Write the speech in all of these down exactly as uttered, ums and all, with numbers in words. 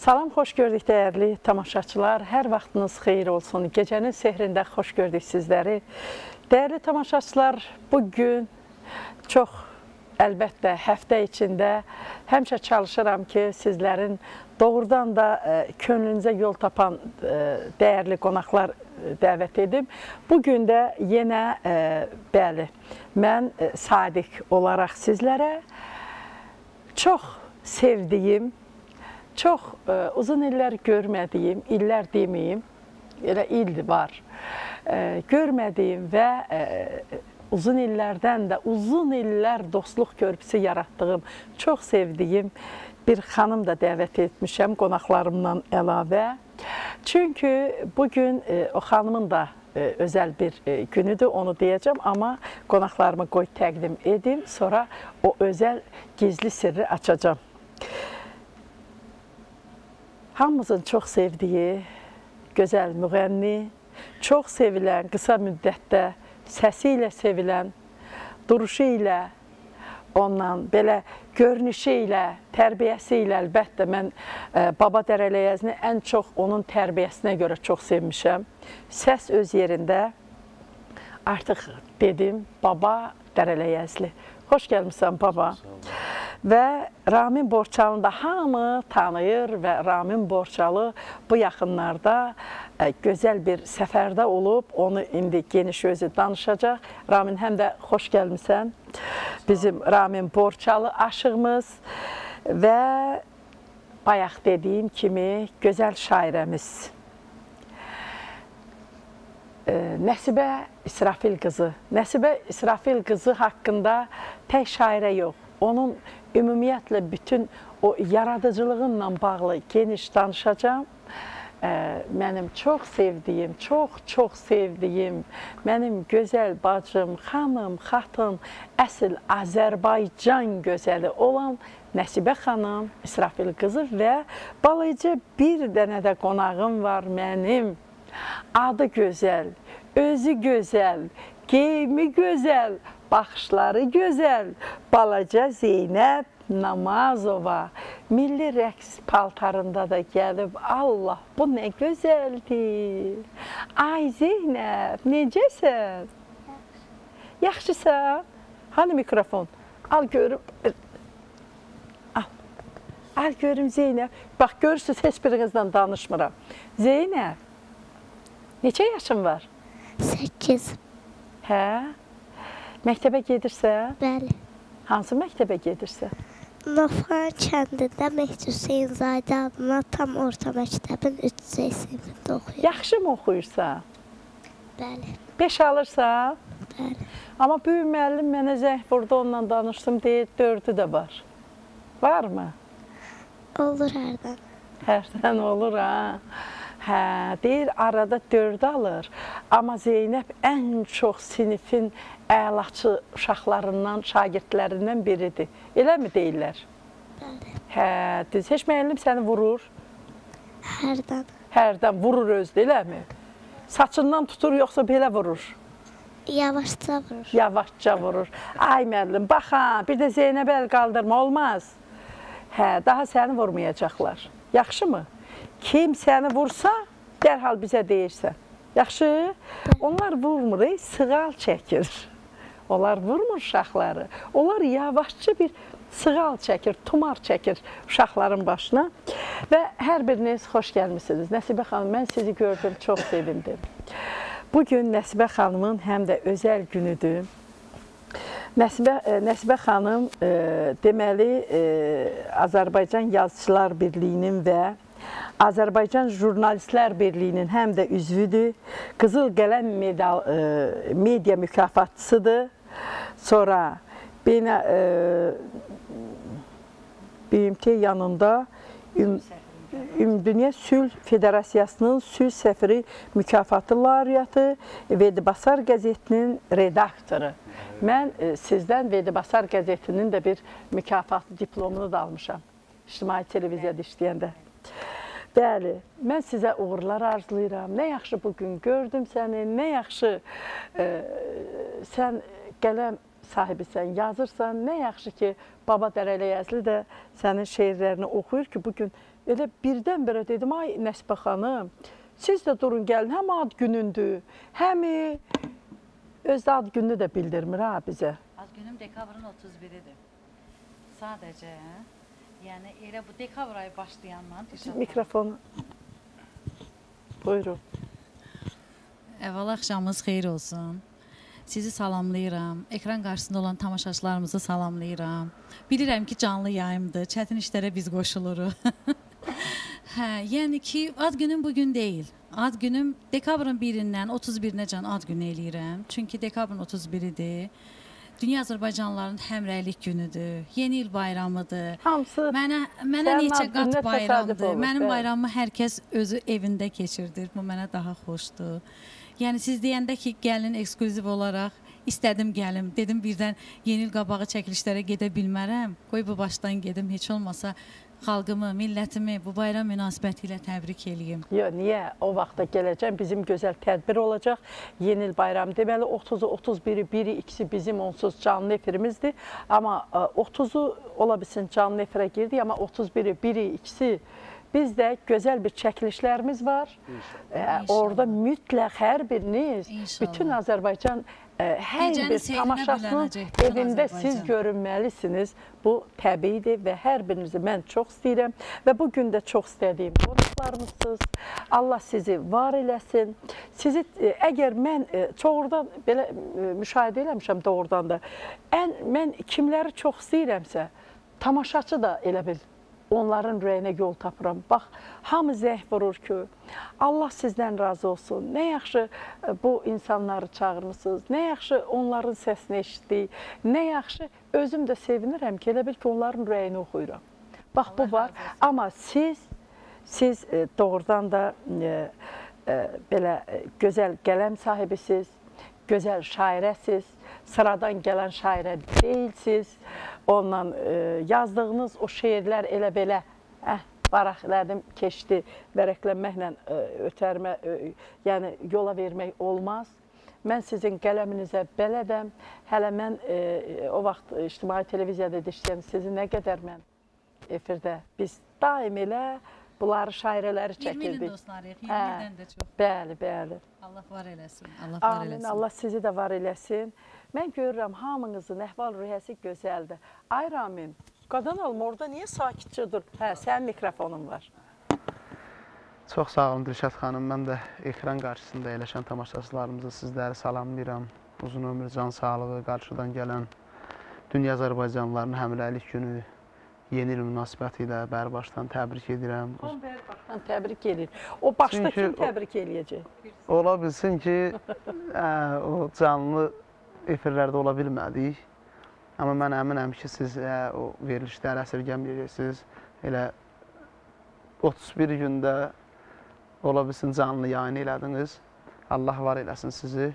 Salam, xoş gördük dəyərli tamaşaçılar. Hər vaxtınız xeyir olsun. Gecənin sehrində xoş gördük sizləri. Dəyərli tamaşaçılar, bugün çox əlbəttə həftə içində həmişə çalışıram ki, sizlərin doğrudan da könlünüzə yol tapan dəyərli qonaqlar dəvət edim. Bugün də yenə, bəli, mən Sadiq olaraq sizlərə çox sevdiyim, çox e, uzun illər görmədiyim, illər deməyim, elə il var, e, görmədiyim və e, uzun illərdən də uzun illər dostluq körpüsü yaratdığım, çox sevdiyim bir xanım da dəvət etmişəm qonaqlarımdan əlavə. Çünki bugün e, o xanımın da e, özəl bir e, günüdür, onu deyəcəm, amma qonaqlarımı qoy təqdim edim, sonra o özəl gizli sirri açacağım. Hamımızın çox sevdiyi, gözəl müğənni, çox sevilən, qısa müddətdə səsi ilə sevilən, duruşu ilə, ondan belə görünüşü ilə, tərbiyəsi ilə əlbəttə mən e, Baba Dərələyəzini ən çox onun tərbiyəsinə görə çox sevmişəm. Səs öz yerində, artıq dedim, Baba Dərələyəzli. Xoş gəlmişsən baba. Və Ramin Borçalını da hamı tanıyır və Ramin Borçalı bu yaxınlarda ə, gözəl bir səfərdə olub, onu indi geniş özü danışacaq. Ramin, həm də xoş gəlmişsən. Bizim Ramin Borçalı aşığımız və bayaq dediyim kimi gözəl şairəmiz. Ə, Nəsibə İsrafil qızı. Nəsibə İsrafil qızı haqqında tək şairə yox, onun ümumiyyətlə bütün o yaradıcılığınla bağlı geniş danışacağım. Mənim çox sevdiyim, çox-çox sevdiyim, mənim gözəl bacım, xanım, xatın, əsl Azərbaycan gözəli olan Nəsibə xanım İsrafil qızı və balıca bir dənə də qonağım var mənim. Adı gözəl, özü gözəl, geyimi gözəl, baxışları gözəl, balaca Zeynəb Namazova milli rəqs paltarında da gəlib. Allah, bu nə gözəldir. Ay Zeynəb, necəsən? Yaxşısan? Hani mikrofon? Al görüm. Al. Al görüm Zeynəb. Bax, görürsünüz, heç birinizlə danışmıram. Zeynəb, neçə yaşın var? Səkkiz. Hə? Məktəbə gedirsən? Bəli. Hansı məktəbə gedirsən? Nofran kəndində Mehdi Hüseynzadə adına tam orta məktəbin üç C sinifində oxuyur. Yaxşı mı oxuyursan? Bəli. Beş alırsan? Bəli. Amma böyük müəllim mənə zəng vurdu, onunla danışdım, deyir, dördü də var. Var mı? Olur hərdən. Hərdən olur, ha? Hə, deyir, arada dörd alır. Amma Zeynəb ən çox sinifin əlaçı uşaqlarından, şagirdlərindən biridir. Elə mi deyirlər? Bəli. Hə, düz. Heç müəllim səni vurur? Hərdən. Hərdən vurur özdə, eləmi? Saçından tutur, yoxsa belə vurur? Yavaşca vurur. Yavaşca vurur. Ay müəllim, bax ha, bir də Zeynəb əl qaldırma, olmaz. Hə, daha səni vurmayacaqlar. Yaxşı mı? Kim səni vursa, dərhal bizə deyirsən. Yaxşı? Onlar vurmur, sığal çəkir. Onlar vurmur uşaqları. Onlar yavaşça bir sığal çəkir, tumar çəkir uşaqların başına. Və hər biriniz xoş gəlmişsiniz. Nəsibə xanım, mən sizi gördüm, çox sevindim. Bugün Nəsibə xanımın həm də özəl günüdür. Nəsibə, Nəsibə xanım e, deməli e, Azərbaycan Yazıçılar Birliyinin və Azərbaycan Jurnalistlər Birliyinin həm də üzvüdür. Qızıl Qələm medal, e, media mükafatçısıdır. Sonra Beynə, e, B M T yanında Üm, Ümumdünya Sülh Federasiyasının Sülh Səfiri mükafatı laureatı, Vedibasar qəzetinin redaktoru. Mən e, sizdən Vedibasar qəzetinin də bir mükafatı diplomunu da almışam. İctimai televiziyada işləyəndə. Bəli, mən sizə uğurlar arzulayıram. Nə yaxşı bugün gördüm səni, nə yaxşı e, sən qələm sahibisən, yazırsan. Nə yaxşı ki, Baba Dərələyəzli də sənin şeirlərini oxuyur ki, bugün elə birdən-birə dedim, ay Nəsibə xanım, siz də durun gəlin, həm ad günündür, həm özdə ad gününü də bildirmir ha bizə. Ad günüm dekabrın otuz biridir. Sadəcə, yəni elə bu dekabr ayı başlayandan... Mikrofonu. Buyurun. Əvvəl axşamınız xeyir olsun. Sizi salamlayıram. Ekran qarşısında olan tamaşaçılarımızı salamlayıram. Bilirəm ki, canlı yayımdır. Çətin işlərə biz qoşuluruq. Hə, yəni ki, ad günüm bugün deyil. Ad günüm dekabrın birindən otuz birinə can ad günü eləyirəm. Çünki dekabrın otuz biridir. Dünya Azərbaycanlıların həmrəylik günüdür. Yeni il bayramıdır. Hamısı mənə, mənə neçə qat bayramdır. Mənim bayramımı hər kəs özü evində keçirdir. Bu mənə daha xoşdur. Yəni siz deyəndə ki, gəlin eksklüziv olaraq istədim gəlim. Dedim birdən yeni il qabağı çəkilişlərə gedə bilmərəm. Qoy bu başdan gedim. Heç olmasa xalqımı, millətimi bu bayram münasibəti ilə təbrik eləyim. Yox, niyə? O vaxtda gələcəm, bizim gözəl tədbir olacaq. Yeni il bayramı deməli, otuzu, otuz biri, biri, ikisi bizim onsuz canlı efirimizdir. Amma otuzu ola bilsin canlı efirə girdik, amma otuz biri, biri, ikisi bizdə gözəl bir çəkilişlərimiz var. İnşallah. Orada mütləq hər biriniz, İnşallah. Bütün Azərbaycan hər bir tamaşasının evində siz görünməlisiniz. Bu təbiidir və hər birinizi mən çox istəyirəm və bugün də çox istədiyim qonaqlarımızsınız. Allah sizi var eləsin. Sizi, əgər mən çoğurdan belə müşahidə eləmişəm doğrudan da, ən, mən kimləri çox istəyirəmsə, tamaşaçı da elə bil onların ürəyinə yol tapıram. Bax, hamı zəng vurur ki, Allah sizdən razı olsun. Nə yaxşı bu insanları çağırmışsınız, nə yaxşı onların səsini eşitdik, nə yaxşı özüm də sevinirəm ki, elə bil ki, onların ürəyini oxuyuram. Bax, bu var. Amma siz, siz doğrudan da e, e, belə gözəl qələm sahibisiz, gözəl şairəsiz, sıradan gələn şairə deyilsiz. Ondan e, yazdığınız o şeirlər elə belə eh, varaqlədim keçdi, vərəqlənməklə e, ötərmə, e, yəni yola vermək olmaz. Mən sizin qələminizə bələdəm. Hələ mən e, o vaxt ictimai televiziyada işləyən sizi nə qədər mən efirdə biz daim elə bunları şairələri çəkirdik. iyirmi ilin dostlarıyıq, iyirmi ildən də çox. Bəli, bəli. Allah var eləsin, Allah var Amin, eləsin. Allah sizi də var eləsin. Mən görürəm, hamınızın əhval-ruhiyyəsi gözəldir. Ay Ramin, qadan alma, orada niyə sakitcə dur? Hə, sənin mikrofonun var. Çox sağ olun Dilşad xanım. Mən də ekran qarşısında əyləşən tamaşaçılarımızı sizləri salamlayıram. Uzun ömür, can sağlığı, qarşıdan gələn Dünya Azərbaycanlılarının həmrəylik günü yeni il münasibəti ilə bərbaşdan təbrik edirəm. On bərbaşdan təbrik edir. O başda Çünki kim təbrik eləyəcək? Ola bilsin ki, ə, o canlı efirlərdə ola bilmədik. Amma mən əminəm ki, siz ə, o verilişləri əsirgəməyəcəksiniz. Elə otuz bir gündə ola bilsin canlı yayın elədiniz. Allah var eləsin sizi.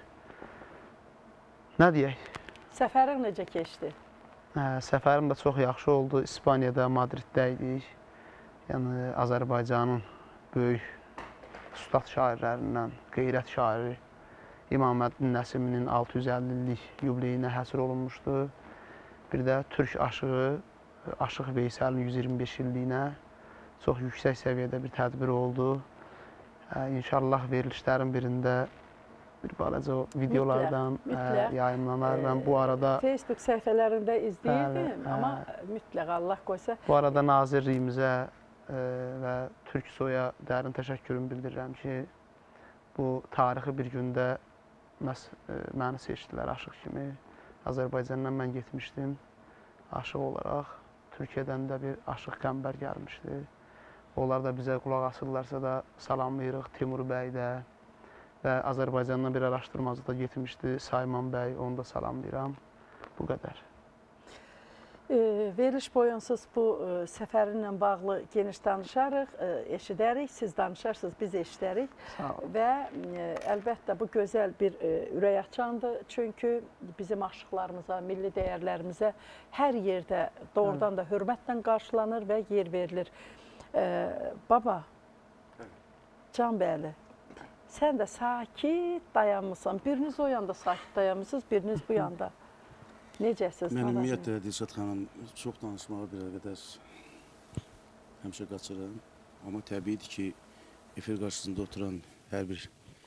Nə deyək? Səfərin necə keçdi? Hə, səfərim də çox yaxşı oldu. İspaniyada, Madriddə idik. Yəni, Azərbaycanın böyük ustad şairlərindən, qeyrət şairi İmaməddin Nəsiminin altı yüz əlli illik yubileyinə həsr olunmuşdu. Bir də Türk aşığı, Aşıq Veysəlin yüz iyirmi beş illiyinə çox yüksək səviyyədə bir tədbir oldu. Hə, İnşallah verilişlərin birində bir balaca o videolardan mütləq, mütləq. yayımlanar. Mən bu arada Facebook səhifələrində izləyirdim, hə, amma hə, mütləq Allah qoysa. Bu arada nazirliyimizə ə, və Türk Soya dərin təşəkkürümü bildirirəm ki, bu tarixi bir gündə məhz məni seçdilər aşıq kimi. Azərbaycandan mən getmişdim aşıq olaraq. Türkiyədən də bir aşıq qəmbər gəlmişdi. Onlar da bizə qulaq asırlarsa da salamlayırıq. Timur bəy də və Azərbaycandan bir araşdırmacı da getmişdi, Sayman bəy, onu da salamlayıram. Bu qədər. E, veriliş boyunsuz bu e, səfərinlə bağlı geniş danışarıq, e, eşidərik, siz danışarsınız, biz eşidərik. Və e, əlbəttə bu gözəl bir e, ürək açandır. Çünki bizim aşıqlarımıza, milli dəyərlərimizə hər yerdə doğrudan da hörmətlə qarşılanır və yer verilir. E, baba, Can bəli, sən də sakit dayanmışsan. Biriniz o yanda sakit dayanmışsınız, biriniz bu yanda. Necəsiz? Mən ümumiyyətlə Dilşad xanım çox danışmağı bir qədər həmişə qaçırım. Amma təbiidir ki, efir qarşısında oturan hər bir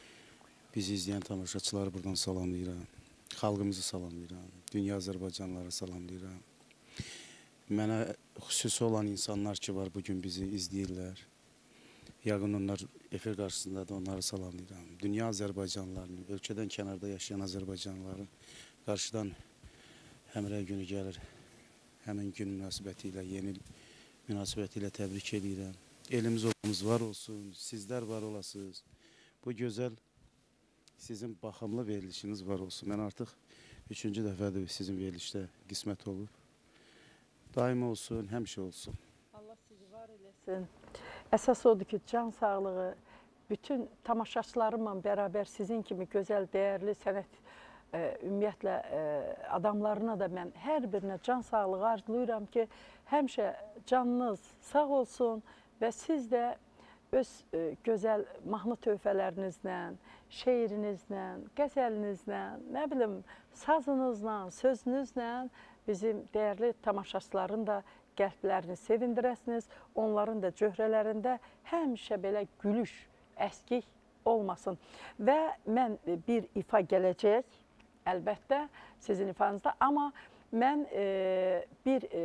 bizi izləyən tamaşaçıları buradan salamlayıram. Xalqımızı salamlayıram. Dünya Azərbaycanlıları salamlayıram. Mənə xüsusi olan insanlar ki var, bugün bizi izləyirlər. Yəqin onlar efir qarşısında da onları salamlayıram. Dünya Azərbaycanlılarını, ölkədən kənarda yaşayan Azərbaycanlıların qarşıdan Həmrəy günü gəlir. Həmin gün münasibəti ilə, yeni münasibəti ilə təbrik edirəm. Elimiz olmamız var olsun, sizlər var olasınız. Bu gözəl sizin baxımlı verilişiniz var olsun. Mən artıq üçüncü dəfədir sizin verilişdə qismət olub. Daima olsun, həmişə olsun. Allah sizi var eləsin. Əsas odur ki, can sağlığı, bütün tamaşaçılarımla bərabər sizin kimi gözəl, dəyərli sənət ümumiyyətlə adamlarına da mən hər birinə can sağlığı arzulayıram ki, həmişə canınız sağ olsun və siz də öz gözəl mahnı tövfələrinizlə, şeirinizlə, qəzəlinizlə, nə bilim, sazınızla, sözünüzlə bizim dəyərli tamaşaçıların da qəlblərini sevindirəsiniz, onların da cöhrələrində həmişə belə gülüş, əskik olmasın. Və mən bir ifa gələcək, əlbəttə sizin ifanızda, amma mən e, bir e,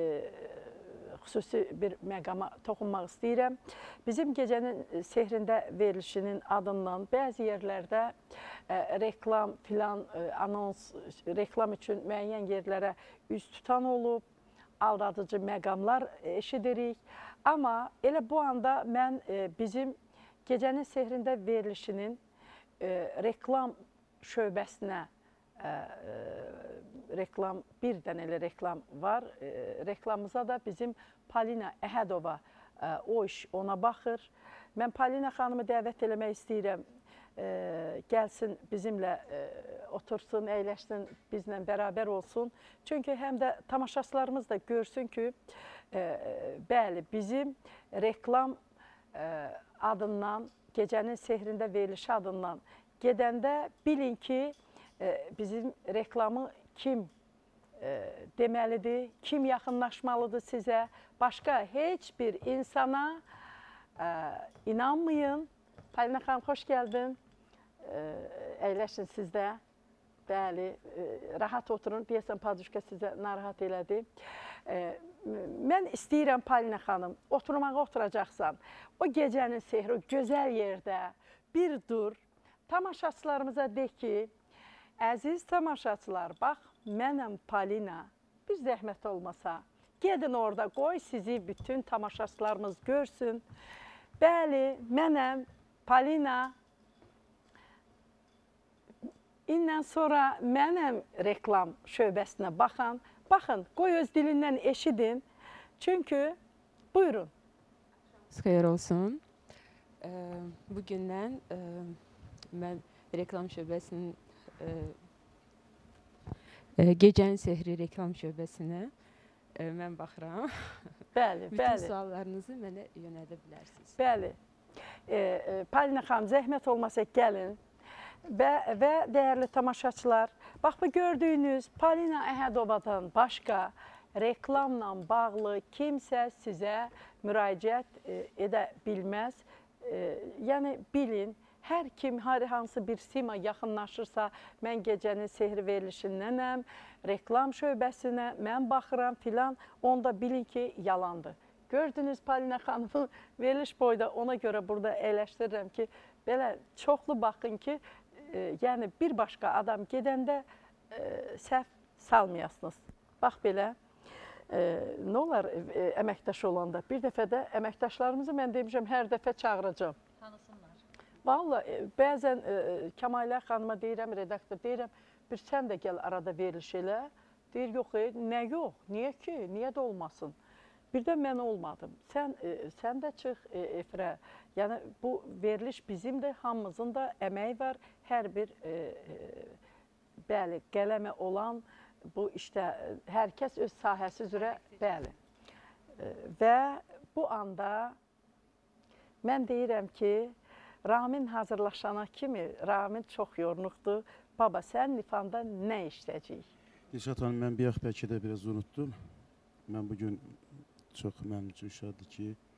xüsusi bir məqama toxunmaq istəyirəm. Bizim gecənin sehrində verilişinin adından bəzi yerlərdə e, reklam filan, e, anons, reklam üçün müəyyən yerlərə üz tutan olub, aldadıcı məqamlar eşidirik. Amma elə bu anda mən e, bizim gecənin sehrində verilişinin e, reklam şöbəsinə Ə, ə, reklam, bir dənə elə reklam var. Ə, reklamımıza da bizim Polina Əhədova, ə, o iş ona baxır. Mən Polina xanımı dəvət eləmək istəyirəm. Ə, gəlsin bizimlə ə, otursun, əyləşsin, bizlə bərabər olsun. Çünki həm də tamaşaçılarımız da görsün ki, ə, bəli, bizim reklam ə, adından, gecənin sehrində verilişi adından gedəndə bilin ki, bizim reklamı kim e, deməlidir, kim yaxınlaşmalıdır sizə. Başqa heç bir insana e, inanmayın. Polina xanım, xoş gəldin. E, əyləşin sizdə. Bəli, e, rahat oturun. Deyəsən, paduşka sizə narahat elədi. E, mən istəyirəm, Polina xanım, oturmağa oturacaqsan. O gecənin sehri, o gözəl yerdə bir dur. Tamaşaçılarımıza de ki, əziz tamaşaçılar, bax, mənəm Polina, bir zəhmət olmasa, gedin orada, qoy sizi bütün tamaşaçılarımız görsün. Bəli, mənəm Polina, indən sonra mənəm reklam şöbəsinə baxan, baxın, qoy öz dilindən eşidin, çünki, buyurun. Xeyir olsun. Bugündən mən reklam şöbəsinin Gecənin Sehri reklam şöbəsinə mən baxıram. Bəli, Bütün bəli. Bütün suallarınızı mənə yönədə bilərsiniz. Bəli. E, e, Polina xanım, zəhmət olmasa gəlin və, və dəyərli tamaşaçılar, bax bu gördüyünüz Polina Əhədovadan başqa reklamla bağlı kimsə sizə müraciət e, edə bilməz. E, yəni bilin, hər kim, hər hansı bir sima yaxınlaşırsa, mən gecənin sehri verilişindənəm, reklam şöbəsinə, mən baxıram filan, onda bilin ki, yalandır. Gördünüz Polina xanımın veriliş boyda, ona görə burada əyləşdirirəm ki, belə çoxlu baxın ki, e, yəni bir başqa adam gedəndə e, səhv salmayasınız. Bax belə, e, nə olar e, əməkdaş olanda? Bir dəfə də əməkdaşlarımızı mən demişəm, hər dəfə çağıracam. Tanısınlar. Vallahi bəzən e, Kəmalə xanıma deyirəm, redaktor deyirəm, bir sən də gəl arada veriliş elə. Deyir, yox, e, nə yox, niyə ki, niyə də olmasın? Bir də mən olmadım. Sən, e, sən də çıx e, efirə. Yəni bu veriliş bizim də, hamımızın da əməyi var. Hər bir e, e, bəli, qələmə olan bu işdə hər kəs öz sahəsi üzrə, bəli. E, və bu anda mən deyirəm ki, Ramin hazırlaşana kimi, Ramin çox yornuqdur. Baba, sən Nifanda nə işləyəcəyik? Dilşad xanım, mən bir bəlkə də biraz unutdum. Mən bugün çox mənim üçün şaddır ki,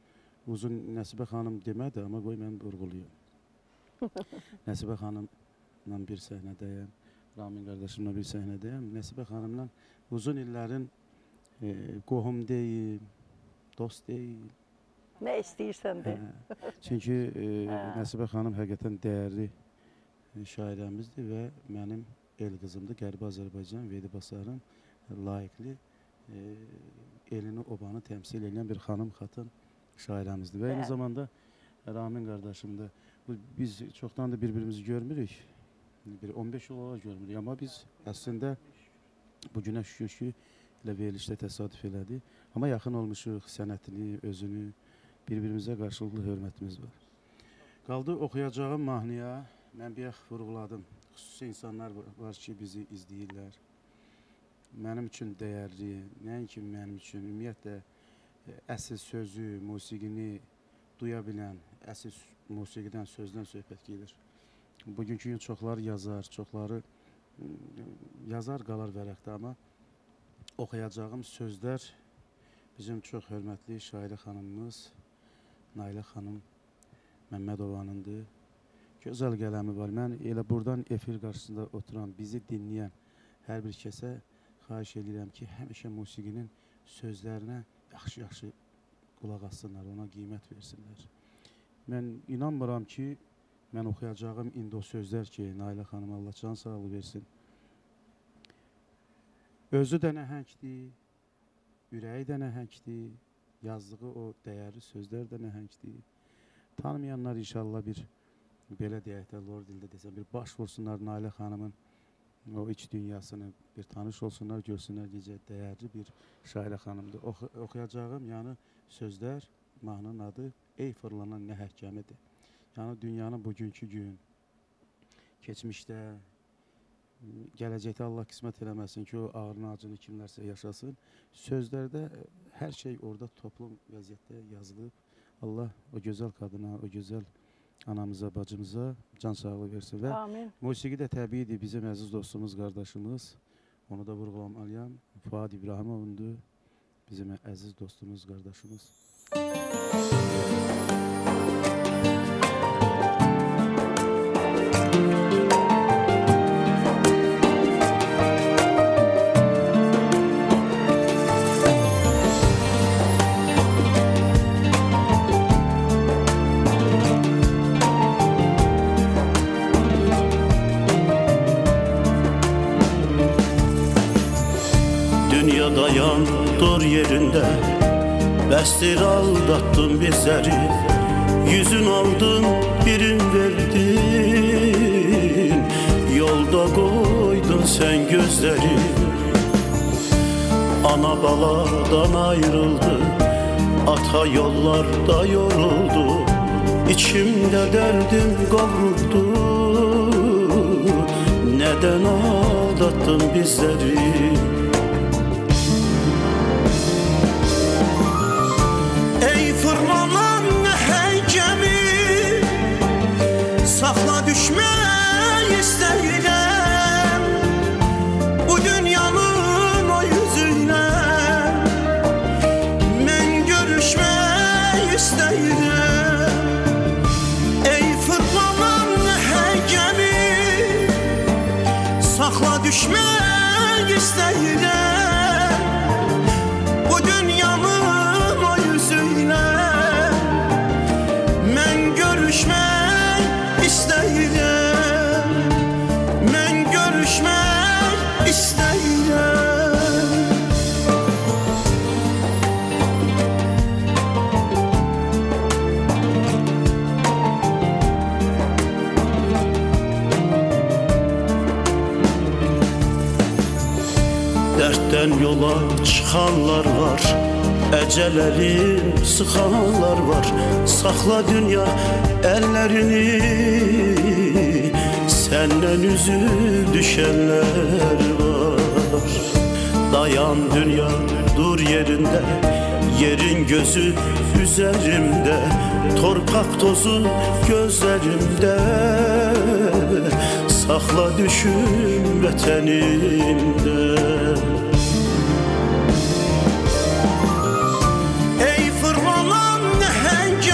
uzun Nəsibə xanım demədi, amma qoy mən vurğuluyum. Nəsibə xanımla bir səhnədəyəm, Ramin qardaşımla bir səhnədəyəm. Nəsibə xanımla uzun illərin e, qohum deyil, dost deyil. Nə istəyirsən de. Hə, çünki e, Nəsibə xanım həqiqətən dəyərli şairəmizdir və mənim el qızımdır. Qərbi Azərbaycan, Vedi Basarın layiqli e, elini, obanı təmsil edən bir xanım, xatın şairəmizdir. Və eyni zamanda Ramin qardaşım da, biz çoxdan da bir-birimizi görmürük. Bir on beş yıl olaraq görmürük. Amma biz əslində bu günə şükür ki, ilə verilişdə təsadüf elədi. Amma yaxın olmuşuq, sənətini, özünü, bir-birimizə qarşılıqlı hörmətimiz var. Qaldı oxuyacağım mahnıya. Mən bir yax vurğuladım. Xüsusi insanlar var ki, bizi izləyirlər. Mənim üçün dəyərli, nəinki mənim üçün, ümumiyyətlə əsl sözü, musiqini duya bilən, əsl musiqidən, sözdən söhbət gedir. Bugünkü gün çoxları yazar, çoxları yazar, qalar vərəqdə, amma oxuyacağım sözlər bizim çox hörmətli şairə xanımımız Nailə xanım Məmmədovanındır. Gözəl qələmi var. Mən elə buradan efir qarşısında oturan, bizi dinləyən hər bir kəsə xahiş edirəm ki, həmişə musiqinin sözlərinə yaxşı-yaxşı qulaq assınlar, ona qiymət versinlər. Mən inanmıram ki, mən oxuyacağım indi o sözlər ki, Nailə xanım Allah can sağlığı versin. Özü də nəhəngdir, ürəyi də nəhəngdir, yazdığı o dəyərli sözlər də nəhəngdir. Tanımayanlar inşallah bir, belə deyək də, lor dildə desəm, bir baş vursunlar Nailə xanımın o iç dünyasını, bir tanış olsunlar, görsünlər necə dəyərli bir şairə xanımdır. Oxu oxuyacağım yəni sözlər, mahnının adı Ey fırlanan nəhəngəmidir. Yəni dünyanın bugünkü gün, keçmişdə, gələcəkdə Allah qismət eləməsin ki, o ağrını, acını kimlərsə yaşasın. Sözlərdə hər şey orada toplum vəziyyətdə yazılıb. Allah o gözəl qadına, o gözəl anamıza, bacımıza can sağlığı versin. Və Amin. musiqi də təbiidir, bizim əziz dostumuz, qardaşımız. Onu da vurğulamalıyam. Fuad İbrahimovundur, bizim əziz dostumuz, qardaşımız. Dayan dur yerinde, bəsdir aldattın bizleri. Yüzün aldın, birin verdin, yolda koydun sen gözleri. Ana baladan ayrıldı, ata yollarda yoruldu. İçimde derdim kavruldu, neden aldattın bizleri? Saxla düşmək istəyirəm bu dünyanın o yüzündə. Mən görüşmək istəyirəm ey fırlanan nəhəngəmi. Saxla düşmək istəyirəm bu dünyanın o yüzündə. Mən görüşmək istəyirəm, mən görüşmək istəyirəm. Dərddən yola çıxanlar var, əcələri sıxanlar var. Saxla dünya əllərini, səndən üzü düşənlər var. Dayan dünya dur yerində, yerin gözü üzərimdə. Torpaq tozu gözlərimdə, saxla düşün vətənimdə. Ey fırlanan nəhəng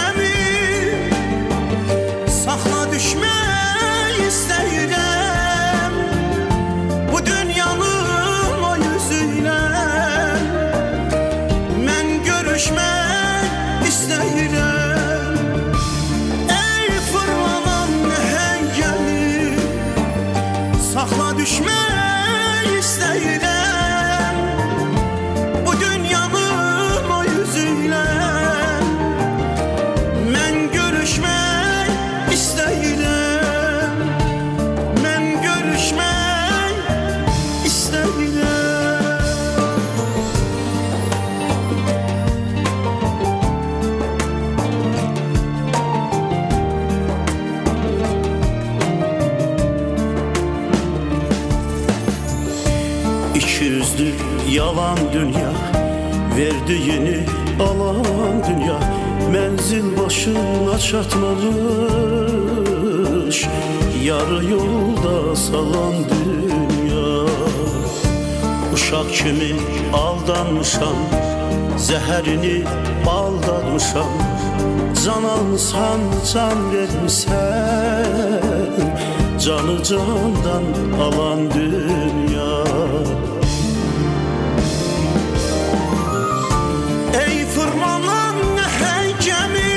yalan dünya, verdiğini alan dünya, menzil başına çatmamış, yarı yolda salan dünya. Uşaq kimi aldanmışam, zəhərini baldanmışam, can almışam, can vermişəm, canı candan alan dünya. Ey fırlanan hey gemi,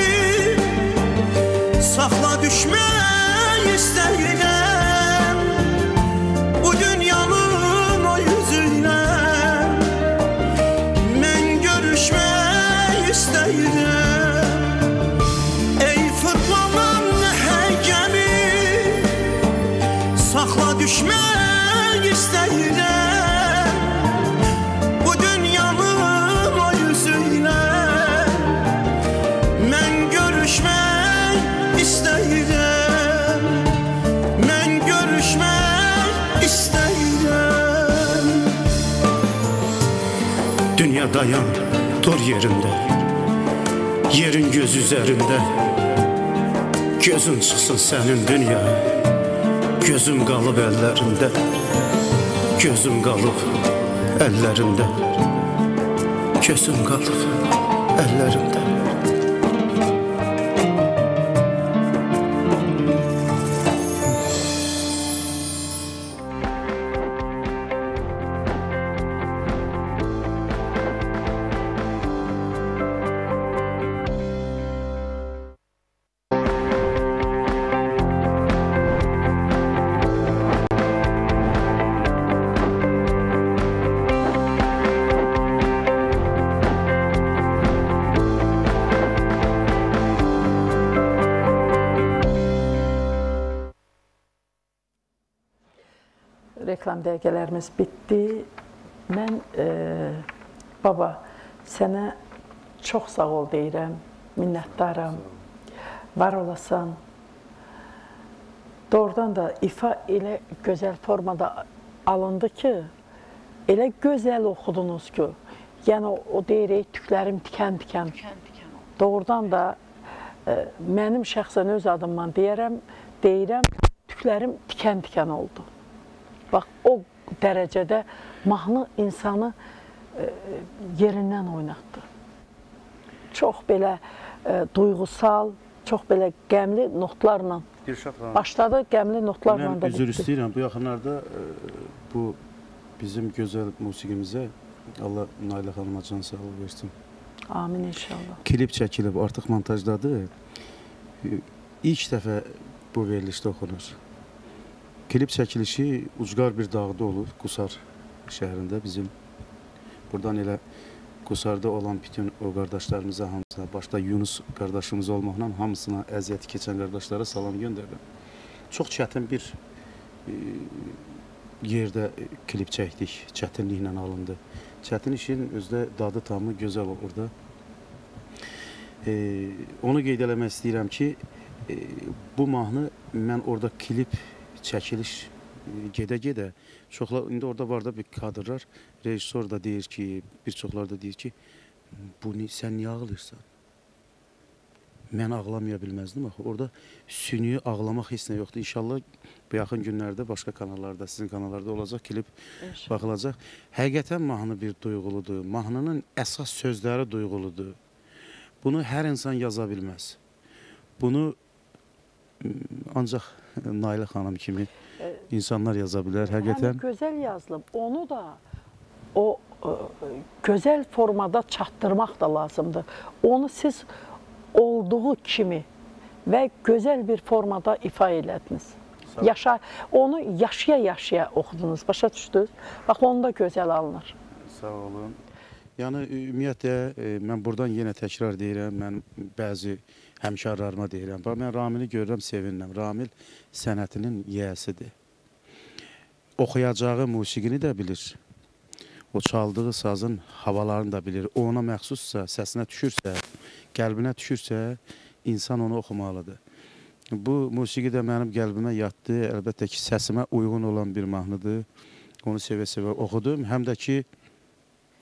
saxla düşmək istəyirəm bu dünyanın o yüzüyle. Mən görüşmək istəyirəm. Ey fırlanan hey gemi, saxla düşmək istəyirəm bu dünyanın o yüzüyle. Mən görüşmək istəyirəm. Mən görüşmək istəyirəm. Dünya dayan, dur yerinde, yerin göz üzerinde. Gözün çıksın senin dünya, gözüm kalıp ellerinde, gözüm kalıp ellerinde, gözüm kalıp ellerinde. Reklam dəqiqələrimiz bitdi. Mən e, baba, sənə çox sağ ol deyirəm, minnətdaram, var olasan. Doğrudan da ifa elə gözəl formada alındı ki, elə gözəl oxudunuz ki, yəni o, o deyirik, tüklərim tikən-tikən. Doğrudan da e, mənim şəxsən öz adımdan deyərəm, deyirəm, tüklərim tikən-tikən oldu. Bax, o dərəcədə mahnı insanı e, yerindən oynatdı. Çox belə e, duyğusal, çox belə qəmli notlarla başladı, qəmli notlarla da bitti. Mən üzr istəyirəm, bu yaxınlarda e, bu bizim gözəl musiqimizə Allah Nailə xanıma can sağlığı versin. Amin inşallah. Klip çəkilib, artıq montajdadır. İlk dəfə bu verilişdə oxunur. Klip çəkilişi ucqar bir dağda olur, Qusar şəhərində bizim. Buradan elə Qusarda olan bütün o qardaşlarımıza hamısına, başda Yunus qardaşımız olmaqla hamısına əziyyəti keçən qardaşlara salam göndərirəm. Çox çətin bir e, yerdə klip çəkdik, çətinliklə alındı. Çətin işin özdə dadı tamı gözəl olur da. E, onu qeyd eləmək istəyirəm ki, e, bu mahnı mən orada klip çəkiliş gedə-gedə çoxlar, indi orada var da bir kadrlar, rejissor da deyir ki, bir çoxlar da deyir ki, bu sən niyə ağlayırsan? Mən ağlamaya bilməzdim axı. Orada süni ağlamaq heç nə yoxdur. İnşallah bu yaxın günlərdə başqa kanallarda, sizin kanallarda olacaq, klip baxılacaq. Həqiqətən mahnı bir duyğuludur. Mahnının əsas sözləri duyğuludur. Bunu hər insan yaza bilməz. Bunu ancaq Nailə xanım kimi insanlar yaza bilər, həqiqətən. Həm gözəl yazılıb, onu da o ə, gözəl formada çatdırmaq da lazımdır. Onu siz olduğu kimi və gözəl bir formada ifa elədiniz. Yaşa, onu yaşaya-yaşaya oxudunuz, başa düşdünüz? Bax, onu da gözəl alınır. Sağ olun. Yəni, ümumiyyətlə, mən buradan yenə təkrar deyirəm, mən bəzi həmkarlarıma deyirəm. Bax, mən Ramili görürəm, sevinirəm. Ramil sənətinin yiyəsidir. Oxuyacağı musiqini də bilir. O çaldığı sazın havalarını da bilir. O ona məxsussa, səsinə düşürsə, qəlbinə düşürsə, insan onu oxumalıdır. Bu musiqi də mənim qəlbimə yatdı. Əlbəttə ki, səsimə uyğun olan bir mahnıdır. Onu sevə-sevə oxudum. Həm də ki,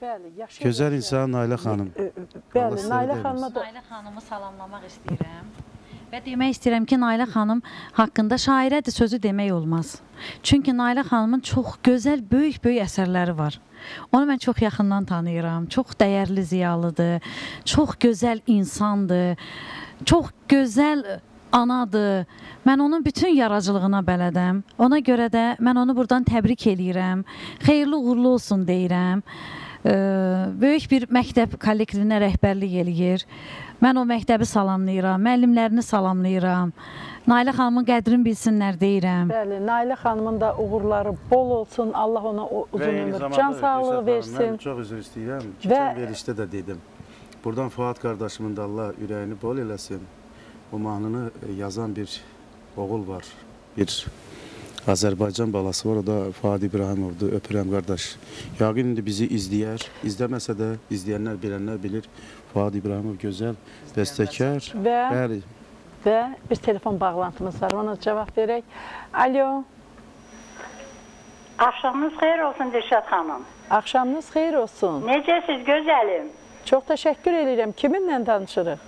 Bəli, yaşa. Gözəl insan Nailə xanım. Bəli, Nailə xanıma da Nailə xanımı salamlamaq istəyirəm. Və demək istəyirəm ki, Nailə xanım haqqında şairədir sözü demək olmaz. Çünki Nailə xanımın çox gözəl, böyük-böyük əsərləri var. Onu mən çox yaxından tanıyıram. Çox dəyərli ziyalıdır, çox gözəl insandır, çox gözəl anadır. Mən onun bütün yaradıcılığına bələdəm. Ona görə də mən onu buradan təbrik eləyirəm. Xeyirli uğurlu olsun deyirəm. Böyük bir məktəb kollektivinə rəhbərlik eləyir. Mən o məktəbi salamlayıram, müəllimlərini salamlayıram. Nailə xanımın qədrini bilsinlər deyirəm. Bəli, Nailə xanımın da uğurları bol olsun. Allah ona uzun ömür, can sağlığı versin. Mən çox üzr istəyirəm. Keçən verişdə də dedim. Buradan Fuad qardaşımın da Allah ürəyini bol eləsin. O mahnını yazan bir oğul var. Bir Azərbaycan balası var, o da Fuad İbrahimovdur. Öpürəm qardaş. Yaqin indi bizi izləyər. İzləməsə də izləyənlər, bilənlər bilir. Fuad İbrahimov gözəl, bəstəkar. Və, bəli. və bir telefon bağlantımız var, ona cavab verək. Alo. Axşamınız xeyir olsun Dilşad xanım. Axşamınız xeyir olsun. Necəsiz gözəlim? Çox təşəkkür edirəm. Kiminlə danışırıq?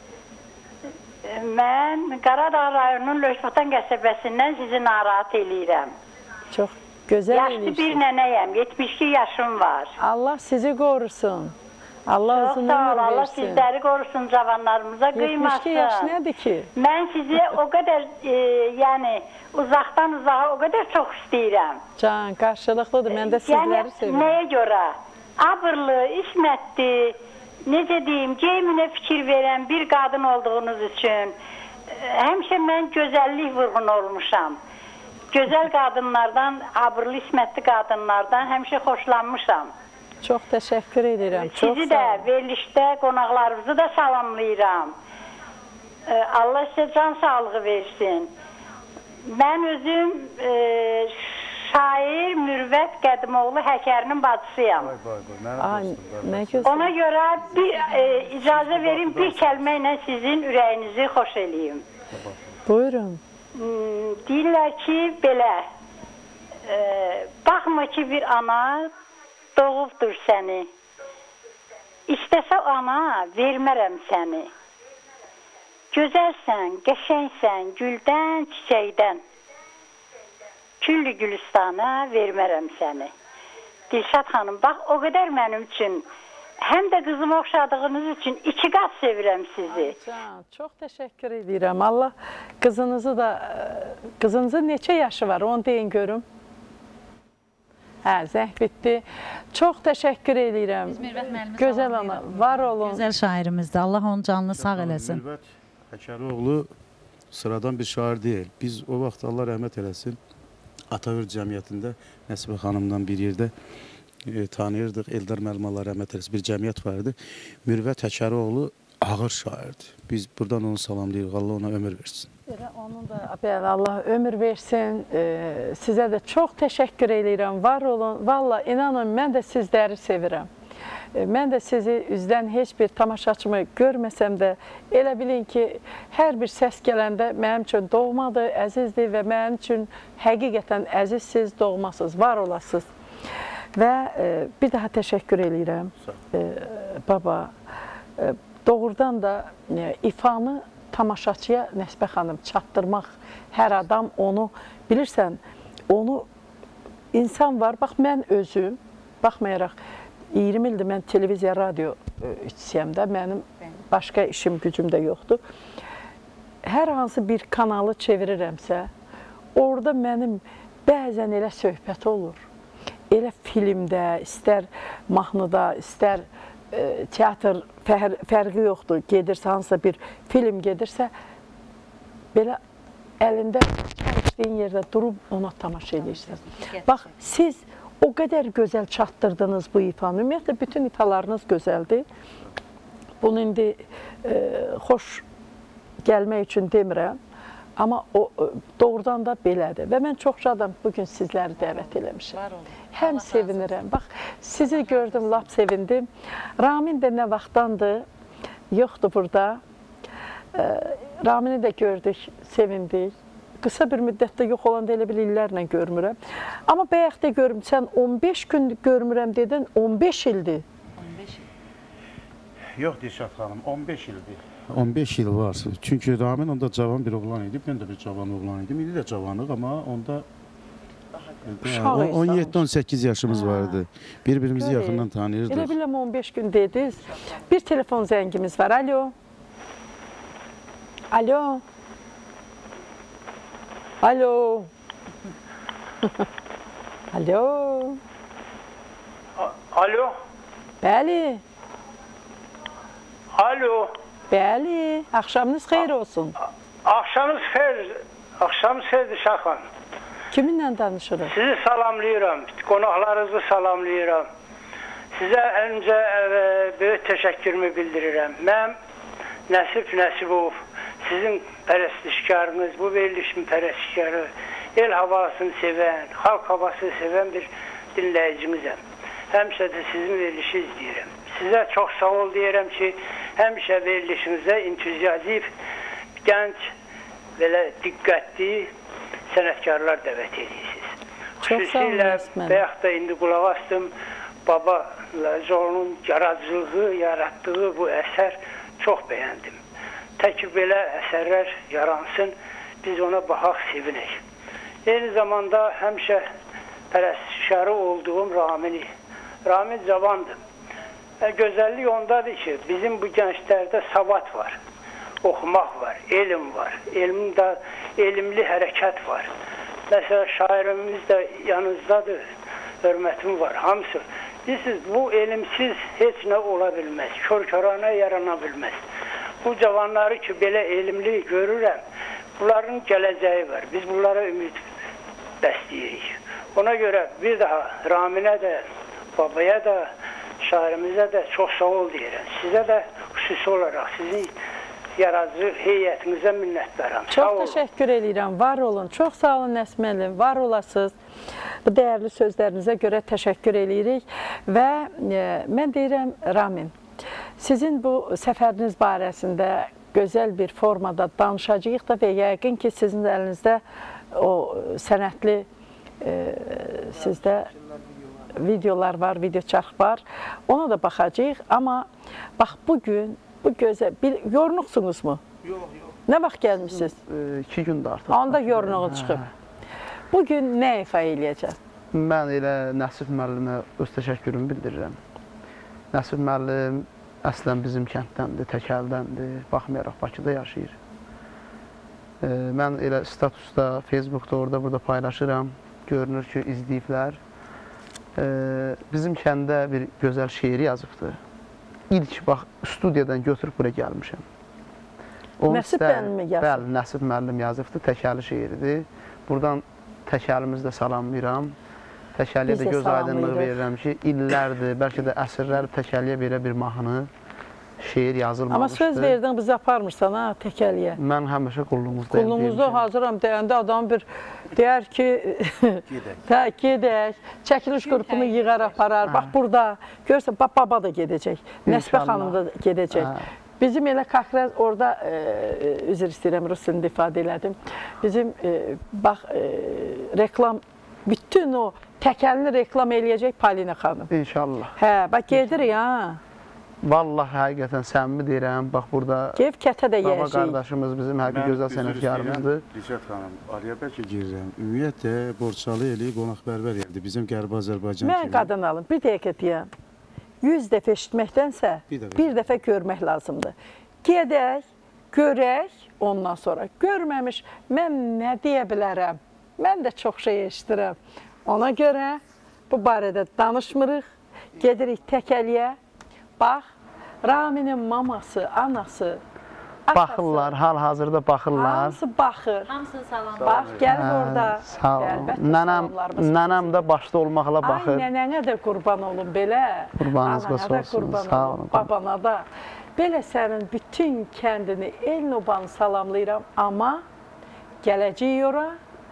Mən Qaradağ rayonunun Lökbatan qəsəbəsindən sizi narahat eləyirəm. Çox gözəl eləyirsiniz. Yaşlı bir nənəyəm, yetmiş iki yaşım var. Allah sizi qorusun. Allah uzun ömür versin. Allah sizləri qorusun, cavanlarımıza qıymasın. yetmiş iki yaş nədir ki? Mən sizi o qədər, e, yəni uzaqdan uzağa o qədər çox istəyirəm. Can, qarşılıqlıdır. Mən də sizləri yəni, sevirəm. Nəyə görə? Abırlı, ismətli, necə deyim, geyiminə fikir verən bir qadın olduğunuz üçün həmişə mən gözəllik vurğun olmuşam. Gözəl qadınlardan, abırlı, ismətli qadınlardan həmişə xoşlanmışam. Çox təşəkkür edirəm. Sizi də, verilişdə qonaqlarınızı da salamlayıram. Allah sizə can sağlığı versin. Mən özüm e, şair Mürvət Qədimoğlu Həkərinin bacısıyam. Ay, nə gözəl. Ona görə bir, e, icazə verin bir kəlmə ilə sizin ürəyinizi xoş eləyim. Buyurun. Deyirlər ki, belə, e, baxma ki bir ana doğubdur səni. İstəsə ana, vermərəm səni. Gözəlsən, qəşəngsən, güldən, çiçəkdən. Küllü gülüstana vermərəm səni. Dilşad xanım, bax, o qədər mənim üçün, həm də qızımı oxşadığınız üçün iki qat sevirəm sizi. Can, çox təşəkkür edirəm. Allah qızınızı da, qızınızın neçə yaşı var, onu deyin görüm. Hə, zəng bitdi. Çox təşəkkür edirəm. Biz Mürvət müəllimə gözəl ana, var olun. Gözəl şairimizdir. Allah onun canını sağ eləsin. Mürvət Həkəroğlu sıradan bir şair deyil. Biz o vaxt Allah rəhmət eləsin, Atavür cəmiyyətində Nəsibə xanımdan bir yerdə e, tanıyırdıq. Eldar müəllim Allah rəhmət eləsin, bir cəmiyyət var idi. Mürvət Həkəroğlu ağır şairdir. Biz buradan onu salamlayırıq. Allah ona ömür versin. Onun da bəli, Allah ömür versin. Ee, sizə də çox təşəkkür edirəm. Var olun. Valla inanın, mən də sizləri sevirəm. Ee, mən də sizi üzdən heç bir tamaşaçımı görməsəm də elə bilin ki, hər bir səs gələndə mənim üçün doğmadır, əzizdir və mənim üçün həqiqətən əzizsiz, doğmasız, var olasınız. Və e, bir daha təşəkkür edirəm. E, baba, e, doğrudan da e, ifamı tamaşaçıya Nəsibə xanım çatdırmaq, hər adam onu, bilirsən, onu insan var, bax mən özüm, baxmayaraq iyirmi ildir mən televiziya, radio işçisiyəm də, mənim başqa işim, gücüm də yoxdur. Hər hansı bir kanalı çevirirəmsə, orada mənim bəzən elə söhbət olur. Elə filmdə, istər mahnıda, istər e, teatr fər fərqi yoxdur. Gedirsə, hansısa bir film gedirsə, belə əlində çay içdiyin yerdə durub ona tamaşa edirsən. Bax, siz o qədər gözəl çatdırdınız bu ifanı. Ümumiyyətlə, bütün ifalarınız gözəldir. Bunu indi e, xoş gəlmək üçün demirəm. Amma o doğrudan da belədir. Və mən çox şadam bugün sizləri dəvət eləmişəm. Həm sevinirəm. Bax, sizi gördüm, lap sevindim. Ramin də nə vaxtdandır, yoxdur burada. E, Ramini də gördük, sevindik. Qısa bir müddətdə yox olanda elə bil illərlə görmürəm. Amma bayaq da görüm, sən on beş gün görmürəm dedin, on beş ildir. Yox Dilşad xanım, on beş ildir. on beş il var. Çünki Ramin onda cavan bir oğlan idi. Ben də bir cavan oğlan idim. İndi də cavanıq, amma onda on yeddi on səkkiz yaşımız vardı. Bir-birimizi yaxından tanıyırdıq. Elə biləm on beş gün dediniz. Bir telefon zəngimiz var. Alo. Alo. Alo. Alo. Alo. Bəli. Alo. Bəli. Axşamınız xeyir olsun. Axşamınız xeyir. Axşamınız xeyir Dilşad xanım. Kiminlə danışırıq? Sizi salamlayıram. Qonaqlarınızı salamlayıram. Sizə öncə e, böyük təşəkkürümü bildirirəm. Mən Nəsib Nəsibov, sizin pərəstişkarınız, bu verilişin pərəstişkarı, el havasını sevən, xalq havasını sevən bir dinləyicimizəm. Həmişə də sizin verilişi izləyirəm. Sizə çox sağ ol deyirəm ki, həmişə verilişinizə entüziyativ, gənc, belə diqqətli sənətkarlar dəvət edirsiniz. Xüsusilə bayaq da indi qulaq astım, Baba Lazoğlu'nun yaradıcılığı, yaratdığı bu əsər çox bəyəndim. Tək belə əsərlər yaransın, biz ona baxaq, sevinək. Eyni zamanda həmişə pərəstişkarı olduğum Ramini. Ramin cavandır. E, gözəllik ondadır ki, bizim bu gənclərdə savad var, oxumaq var, elm var, elmdə, elmli hərəkət var. Məsələn, şairimiz də yanınızdadır, hörmətim var, hamısı. Bilirsiniz, bu elmsiz heç nə ola bilməz, kör-körana yarana bilməz. Bu cavanları ki, belə elmli görürəm, bunların gələcəyi var, biz bunlara ümid bəsləyirik. Ona görə bir daha Raminə də, babaya da, şairimizə də çox sağ ol deyirəm. Sizə də xüsusi olaraq sizin yaradıcı heyətinizə minnətdaram. Çox təşəkkür edirəm, var olun. Çox sağ olun Nəsməlim, var olasınız. Bu dəyərli sözlərinizə görə təşəkkür edirik və e, mən deyirəm Ramin, sizin bu səfəriniz barəsində gözəl bir formada danışacağıq da və yəqin ki, sizin əlinizdə o sənətli e, sizdə videolar var, videoçaq var. Ona da baxacağıq. Amma bax bugün, bu gözəl, bir yornuqsunuzmu? Yox, yox. Nə vaxt gəlmişsiniz? İki gündə artıq. Onda yornuğu çıxıb. Bugün nə ifa eləyəcək? Mən elə Nəsib müəllimə öz təşəkkürümü bildirirəm. Nəsib müəllim əslən bizim kənddəndir, Təkəldəndir, baxmayaraq Bakıda yaşayır. Mən elə statusda, Facebookda, orada burada paylaşıram. Görünür ki, izləyiblər. Bizim kəndə bir gözəl şeiri yazıbdır. İlk, bax, studiyadan götürüb buraya gəlmişəm. Nəsib müəllimə yazıb? Bəli, Nəsib müəllim yazıbdır, Təkəli şeiridir. Buradan Təkəlimizi də salamlayıram. Təkəliyə də göz aydınlığı verirəm ki, illərdir, bəlkə də əsrlər Təkəliyə belə bir mahnı, şeir yazılmamışdır. Amma söz verdin, bizi aparmırsan ha, Təkəliyə. Mən həmişə qulluğumuzdayım. Qulluğumuzda hazıram deyəndə adam bir deyər ki, gedək, çəkiliş qrupunu yığar, aparar. Bax, burada, görürsən, baba da gedəcək, Nəsibə xanım da gedəcək. Bizim elə Kaxrəz, orada, üzr istəyirəm, rus dilində ifadə elədim, bizim, bax, reklam, bütün o Təkəlini reklam eləyəcək Polina xanım. İnşallah. Hə, bax, gedirik, ha. Vallahi həqiqətən səmimi deyirəm, bax burada Gev kətə də baba yiyəcəyik. qardaşımız bizim həqiqi gözəl sənətkarımızdır. Dilşad xanım, araya bəlkə girirəm. Ümumiyyətlə, Borçalı eli qonaqbərvər yerdir. Bizim Qərbi Azərbaycan kimi. Mən qadın alım, bir dəqiqə deyəm. yüz dəfə eşitməkdənsə, bir dəfə görmək lazımdır. Gedək, görək, ondan sonra görməmiş, mən nə deyə bilərəm? Mən də çox şey eşidirəm. Ona görə bu barədə danışmırıq, gedirik Təkəliyə. Bax, Raminin maması, anası, baxırlar, hal-hazırda baxırlar. Hamısı baxır. Hamısını salamlar. Bax, gəlib orada. Sağ olun. Nənəm də başda olmaqla baxır. Ay, nənənə də qurban olun belə. Qurbanınız olsun, sağ olun. Babana da. Belə sənin bütün kəndini, el-nobanı salamlayıram. Amma gələcəyik ora,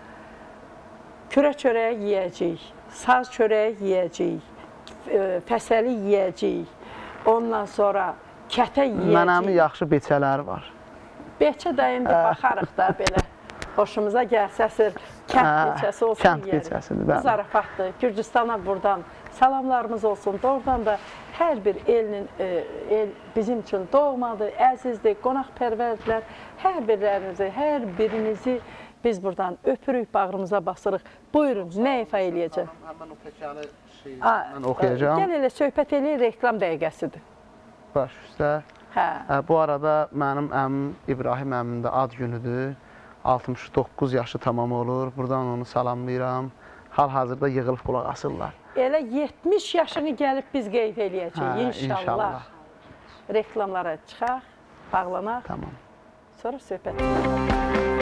kürə çörəyə yiyəcəyik, saz çörəyə yiyəcəyik, fəsəli yiyəcəyik. Ondan sonra kətə yiyəcəyik. Nənəmin yaxşı beçələri var. Beçə də indi baxarıq da belə. Hoşumuza gəlsəsir, kənd beçəsi olsun yiyərik. Kənd beçəsidir, bəli. Bu zarafatdır. Gürcüstana buradan salamlarımız olsun. Doğrudan da hər bir elinin, el bizim üçün doğmadır, əzizdir, qonaqpərvərdirlər. Hər birlərinizi, hər birinizi biz buradan öpürük, bağrımıza basırıq. Buyurun, nə ifa eləyəcək? Həmən o təkəli şeyi mən oxuyacağım. Gəl elə, söhbət eləyir, reklam dəqiqəsidir. Baş üstə. Hə. Bu arada mənim əmim, İbrahim əmimin də ad günüdür. altmış doqquz yaşı tamam olur. Buradan onu salamlayıram. Hal-hazırda yığılıb qulaq asırlar. Elə yetmiş yaşını gəlib biz qeyd eləyəcəyik, hə, inşallah. inşallah. Reklamlara çıxaq, bağlanaq. Tamam. Sonra söhbət edək.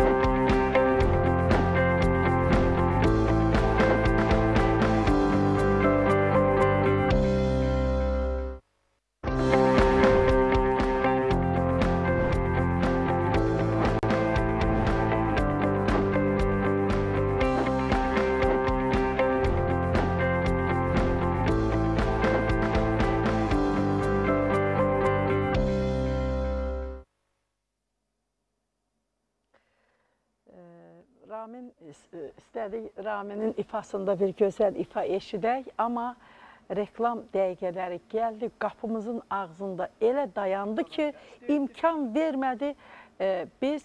Ramin istədik, Raminin ifasında bir gözəl ifa eşidək, amma reklam dəqiqələri gəldi, qapımızın ağzında elə dayandı ki, imkan vermədi. Biz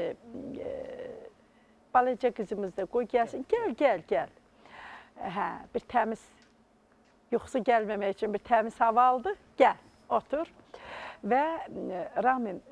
balaca qızımız da qoy gəlsin, gəl, gəl, gəl. Hə, bir təmiz, yuxusu gəlməmək üçün bir təmiz hava aldı, gəl, otur. Və Ramin,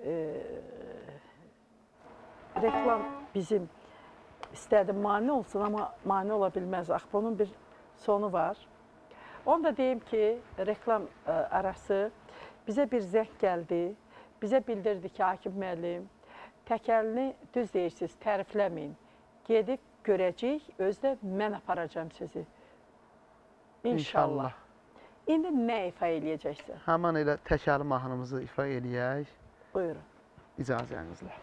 reklam bizim istədim mane olsun, amma mane ola bilməz. Axı, bunun bir sonu var. Onu da deyim ki, reklam arası bizə bir zəng gəldi. Bizə bildirdi ki, Akif müəllim, təkəlini düz deyirsiniz, tərifləməyin. Gedib görəcəyik, özdə mən aparacam sizi. İnşallah. İndi nə ifa eləyəcəksən? Həman elə təkəli mahnımızı ifa eləyək. Buyurun. İcazənizlə.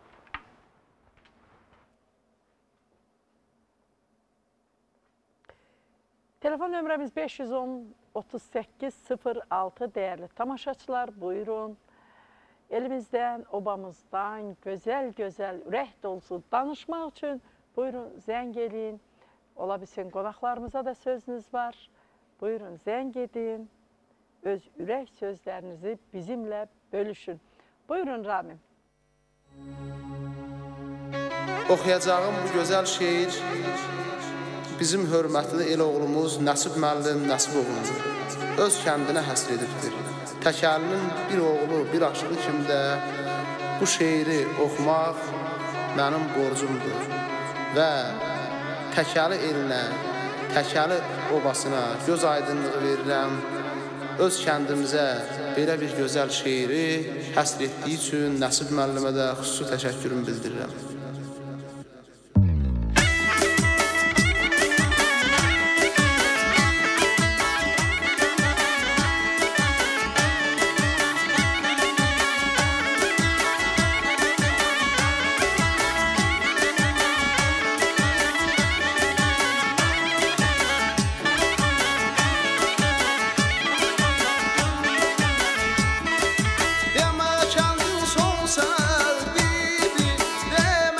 Telefon nömrəmiz beş yüz on otuz səkkiz sıfır altı dəyərli tamaşaçılar, buyurun. Elimizdən, obamızdan gözəl-gözəl, ürək dolusu danışmaq üçün buyurun, zəng edin. Ola bilsin, qonaqlarımıza da sözünüz var. Buyurun, zəng edin. Öz ürək sözlərinizi bizimlə bölüşün. Buyurun, Ramin. Oxuyacağım bu gözəl şeir bizim hörmətli el oğlumuz Nəsib müəllim Nəsib oğlumuz öz kəndinə həsr edibdir. Təkəlinin bir oğlu, bir aşığı kimi də bu şeiri oxumaq mənim borcumdur. Və təkəli elinə, təkəli obasına göz aydınlığı verirəm. Öz kəndimizə belə bir gözəl şeiri həsr etdiyi üçün Nəsib müəllimə də xüsusi təşəkkürümü bildirirəm. Demə kəndin son sərdidir, demə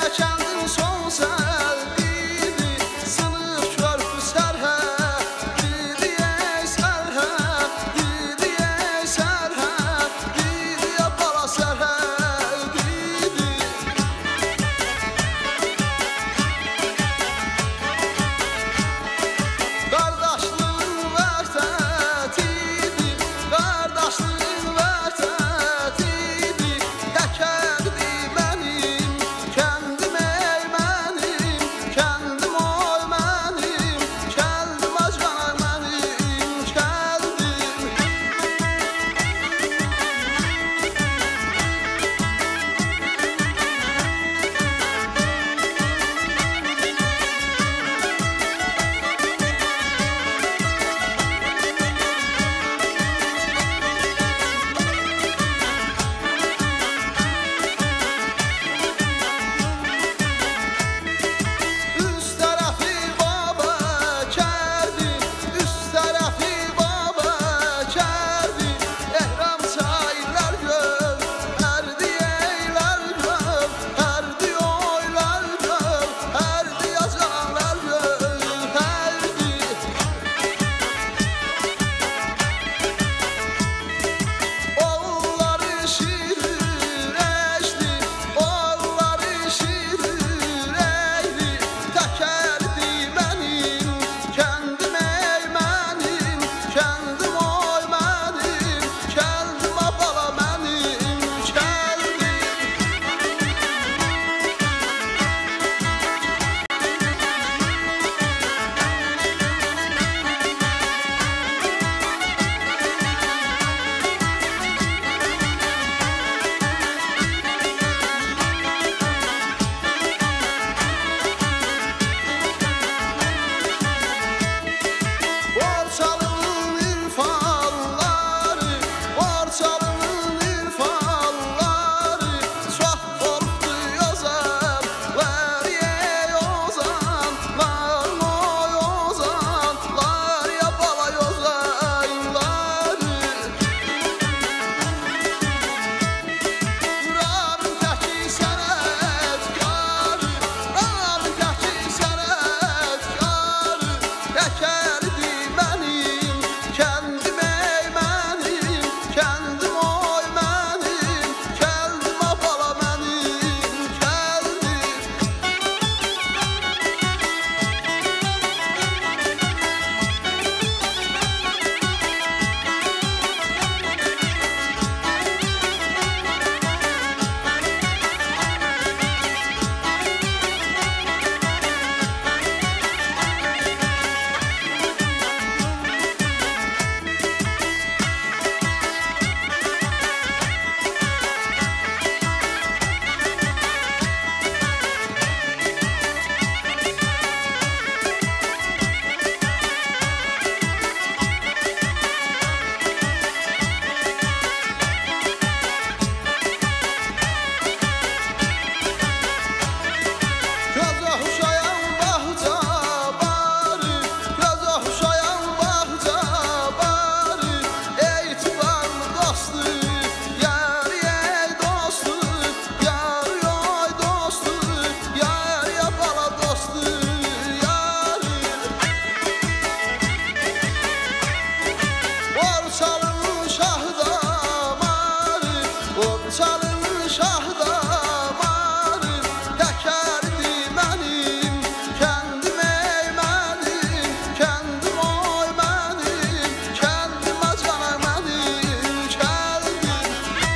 Xocalı şahda varım, təkərdi mənim, kəndim ey mənim, kəndim oy mənim, kəndimə cana mənim, kəndim.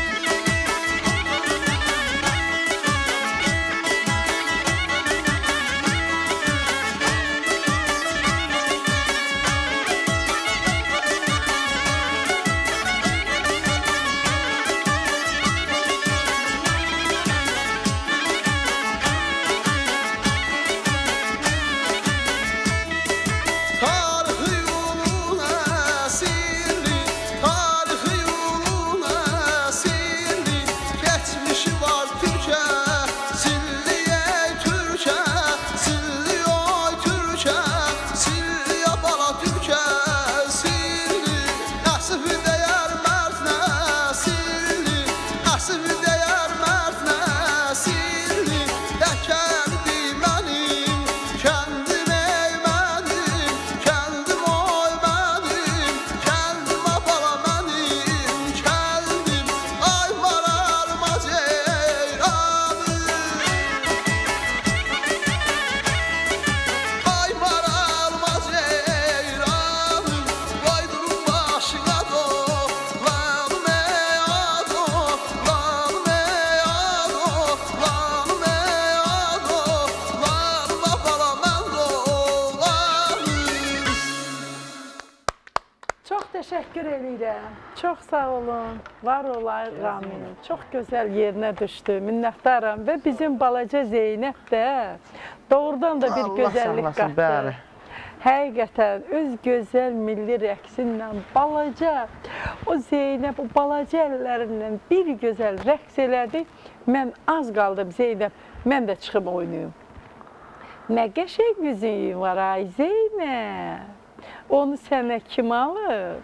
Tarixi yolun əsiri, tarixi yolun əsiri, geçmişi var Türkə, silli ey Türkə, silli oy Türkə, silli ya bala Türkə, silli, nəsibi dəyər mərd nəsilli, nəsibi dəyər mərd nəsilli, təkərdi mənim, kəndim ey mənim, kəndim oy mənim, kəndimə bala mənim, kəndim, ay mararma ceyranım, ay mararma ceyranım, vay durun başına dolanım ey ado, lanım ey ado, lanım ey ado, lanıma bala mən dolanım. Çox təşəkkür edirəm. Çox sağ olun. Var olarım. Çox gözəl yerinə düşdü. Minnətdaram və bizim balaca Zeynəb də doğrudan da bir Allah gözəllik saxlasın, qatdı. bəli. Həqiqətən öz gözəl milli rəqsinlə balaca o Zeynəb o balaca əllərindən bir gözəl rəqs elədi. Mən az qaldım Zeynəb, mən də çıxıb oynayım. Nə qəşəng üzüyün var ay Zeynəb. Onu sənə kim alıb?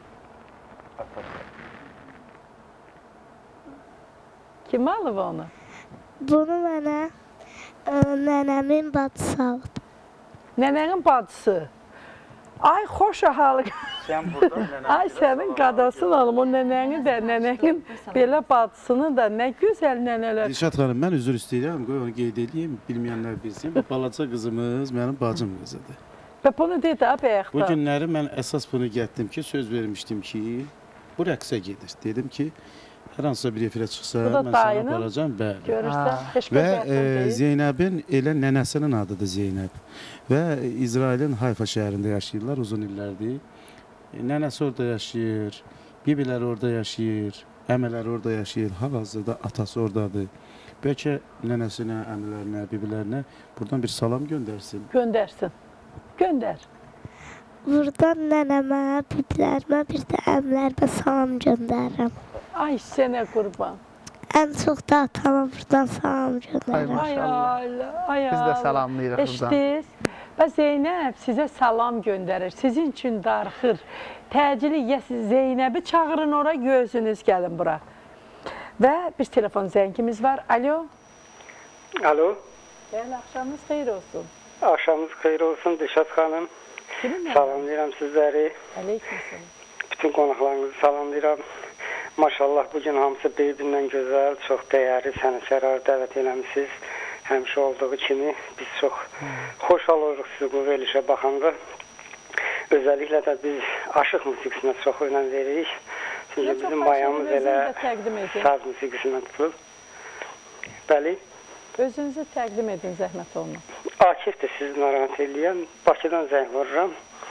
Kim alıb onu? Bunu mənə ə, nənəmin bacısı alıb. Nənənin bacısı. Ay xoş ahal. Sən burada nənə. Ay sənin qadasın alım. O nənəni də, nənənin belə bacısını da nə gözəl nənələr. Dilşad xanım, mən üzr istəyirəm, qoy onu qeyd edeyim, bilməyənlər bilsin. Bu balaca qızımız mənim bacım qızıdır. Və bunu dedi ha bayaqda. Bu günləri mən əsas bunu getdim ki, söz vermişdim ki, bu rəqsə gedir. Dedim ki, hər hansısa bir efirə çıxsa, Bu da mən sana dayının, aparacam, bəli. Görürsən, heç Və bir e, Zeynəbin elə nənəsinin adıdır Zeynəb. Və İsrailin Hayfa şəhərində yaşayırlar uzun illərdir. E, Nənəsi orada yaşayır, bibilər orada yaşayır, əmələr orada yaşayır, hal-hazırda atası oradadır. Bəlkə nənəsinə, əmələrinə, bibilərinə buradan bir salam göndərsin. Göndərsin. Göndər. Buradan nənəmə, biblərimə, bir də əmlərimə salam göndərirəm. Ay sənə qurban. Ən çox da atama buradan salam göndərirəm. Ay Allah, ay Biz də salamlayırıq buradan. Eşdiniz? Və Zeynəb sizə salam göndərir. Sizin üçün darıxır. Təcili yəsiz Zeynəbi çağırın ora, gözünüz gəlin bura. Və bir telefon zəngimiz var. Alo. Alo. Bəli, axşamınız xeyir olsun. Axşamınız xeyir olsun Dilşad xanım. Kiminlə? Salamlayıram sizləri. Aleykümselam. Bütün qonaqlarınızı salamlayıram. Maşallah bugün hamısı bir-birindən gözəl, çox dəyərli sənətkarlar dəvət eləmisiniz. Həmişə olduğu kimi biz çox xoş alırıq sizi bu verilişə baxanda. Özəlliklə də biz aşıq musiqisinə çox önəm veririk. Çünki bizim bayamız elə saz musiqisindən tutulub. Bəli. Özünüzü təqdim edin zəhmət olma. Akifdir sizi narahat eləyəm. Bakıdan zəng vururam.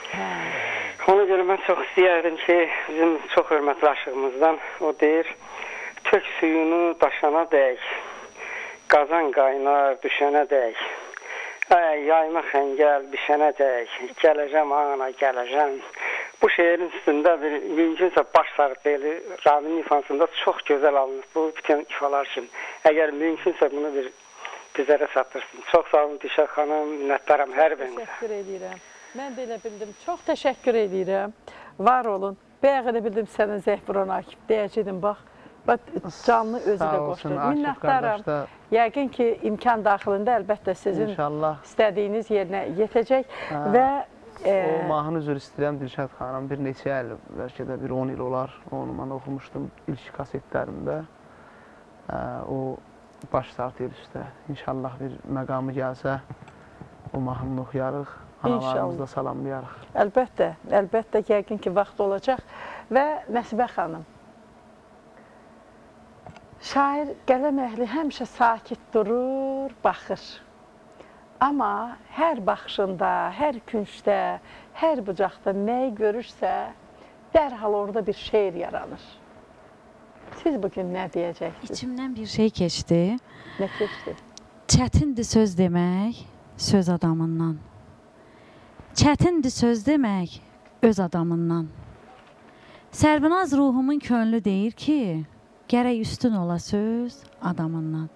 Ona görə mən çox istəyərdim ki, bizim çox hörmətli aşığımızdan o deyir, tök suyunu daşana dək, qazan qaynar düşənə dək, əy, yayma xəngəl bişənə dək, gələcəm ana, gələcəm. Bu şeirin üstündə bir mümkünsə baş sarıqlı Rabinin ifansında çox gözəl alınır bu bütün ifalar kimi. Əgər mümkünsə bunu bir bizlərə satdırsın. Çox sağ olun Dilşad xanım, minnətdaram hər birinizə. Təşəkkür edirəm. Mən də elə bildim. Çox təşəkkür edirəm. Var olun. Bəyağı da bildim sənin zəng vuran Akif. Deyəcəkdim, bax. Bax, canlı özü də qoşdur. Minnətdaram. Yəqin ki, imkan daxilində əlbəttə sizin İnşallah. istədiyiniz yerinə yetəcək. Və o mahnı üzr istəyirəm Dilşad xanım. Bir neçə il, bəlkə də bir on il olar. Onu mən oxumuşdum ilk kasetlərimdə. O baş startıyır üstə. İnşallah bir məqamı gəlsə, o mahnını oxuyarıq, analarımızı da salamlayarıq. Əlbəttə, əlbəttə yəqin ki, vaxt olacaq. Və Nəsibə xanım, şair qələm əhli həmişə sakit durur, baxır. Amma hər baxışında, hər küncdə, hər bucaqda nəyi görürsə, dərhal orada bir şeir yaranır. Siz bugün nə deyəcəksiniz? İçimdən bir şey keçdi. Nə keçdi? Çətindir söz demək söz adamından. Çətindir söz demək öz adamından. Sərvinaz ruhumun könlü deyir ki, gərək üstün ola söz adamından.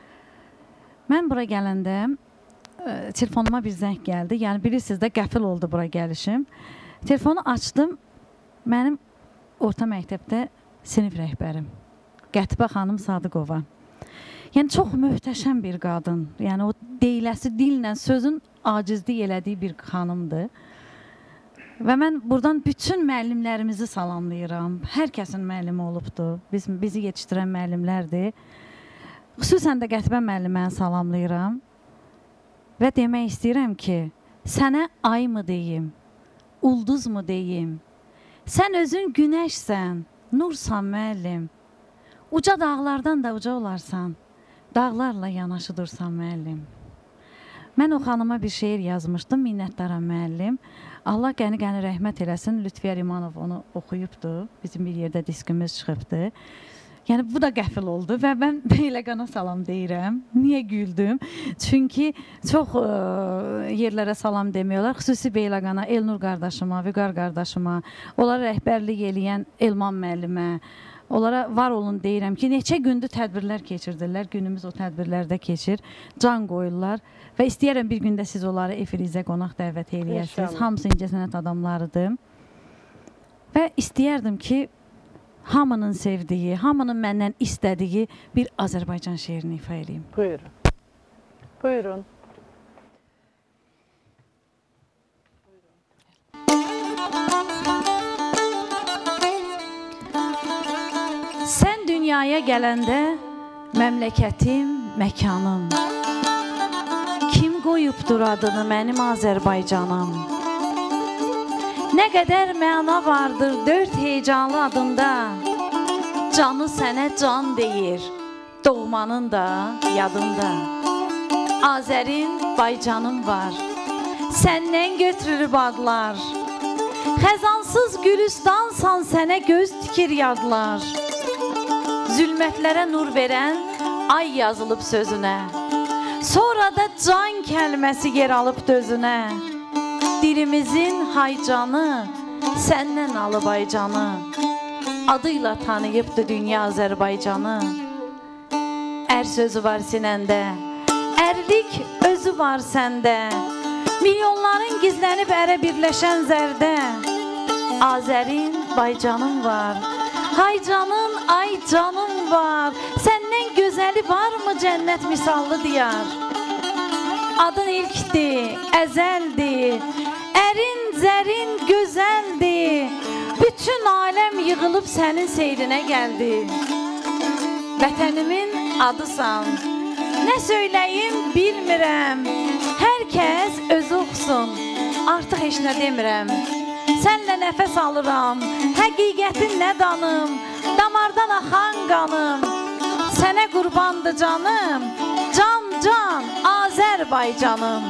Mən bura gələndə e, telefonuma bir zəng gəldi. Yəni bilirsiniz də qəfil oldu bura gəlişim. Telefonu açdım. Mənim orta məktəbdə sinif rəhbərim, Qətibə xanım Sadıqova. Yəni, çox möhtəşəm bir qadın. Yəni, o deyiləsi dillə sözün acizlik elədiyi bir xanımdır. Və mən buradan bütün müəllimlərimizi salamlayıram. Hər kəsin müəllimi olubdur. Biz, bizi yetişdirən müəllimlərdir. Xüsusən də Qətibə müəlliməni salamlayıram. Və demək istəyirəm ki, sənə ay mı deyim, ulduz mu deyim? Sən özün günəşsən, nursan müəllim, uca dağlardan da uca olarsan, dağlarla yanaşı dursan müəllim. Mən o xanıma bir şeir yazmışdım, minnətdaram müəllim. Allah qəni-qəni rəhmət eləsin, Lütfiyər İmanov onu oxuyubdu, bizim bir yerdə diskimiz çıxıbdı. Yəni, bu da qəfil oldu və mən Beyləqana salam deyirəm. Niyə güldüm? Çünki çox ə, yerlərə salam demiyorlar. Xüsusi Beyləqana, Elnur qardaşıma, Vüqar qardaşıma, onlara rəhbərlik eləyən Elman müəllimə, onlara var olun deyirəm ki, neçə gündür tədbirlər keçirdirlər, günümüz o tədbirlərdə keçir, can qoyurlar və istəyərəm bir gündə siz onları efirizə qonaq dəvət eləyəsiniz. Hamısı incəsənət adamlarıdır və istəyərdim ki, hamının sevdiyi, hamının məndən istədiyi bir Azərbaycan şeirini ifa edeyim. Buyurun. Buyurun. Sən dünyaya gələndə məmləkətim, məkanım. Kim qoyubdur adını mənim Azərbaycanım? Nə qədər məna vardır dörd heyecanlı adında. Canı sənə can deyir, doğmanın da yadında. Azərin, Baycanım var, səndən götürülüb adlar. Xəzansız gülüstansan sənə göz tikir yadlar. Zülmətlərə nur verən ay yazılıb sözünə. Sonra da can kəlməsi yer alıb dözünə. Dilimizin haycanı, səndən alıb aycanı. Adıyla tanıyıbdı dünya Azərbaycanı. Ər sözü var sinəndə, ərlik özü var səndə. Milyonların gizlənib ərə birləşən zərdə. Azərin, Baycanım var, haycanın, ay canım var. Səndən gözəli varmı cənnət misallı diyar? Adın ilkdir, əzəldir, ərin, zərin, gözəldir. Bütün aləm yığılıb sənin seyrinə gəldi. Vətənimin adısan, nə söyləyim bilmirəm. Hər kəs özü oxusun, artıq heç nə demirəm. Sənlə nəfəs alıram, həqiqətin nə danım, damardan axan qanım. Sənə qurbandı canım, can can Azərbaycanım.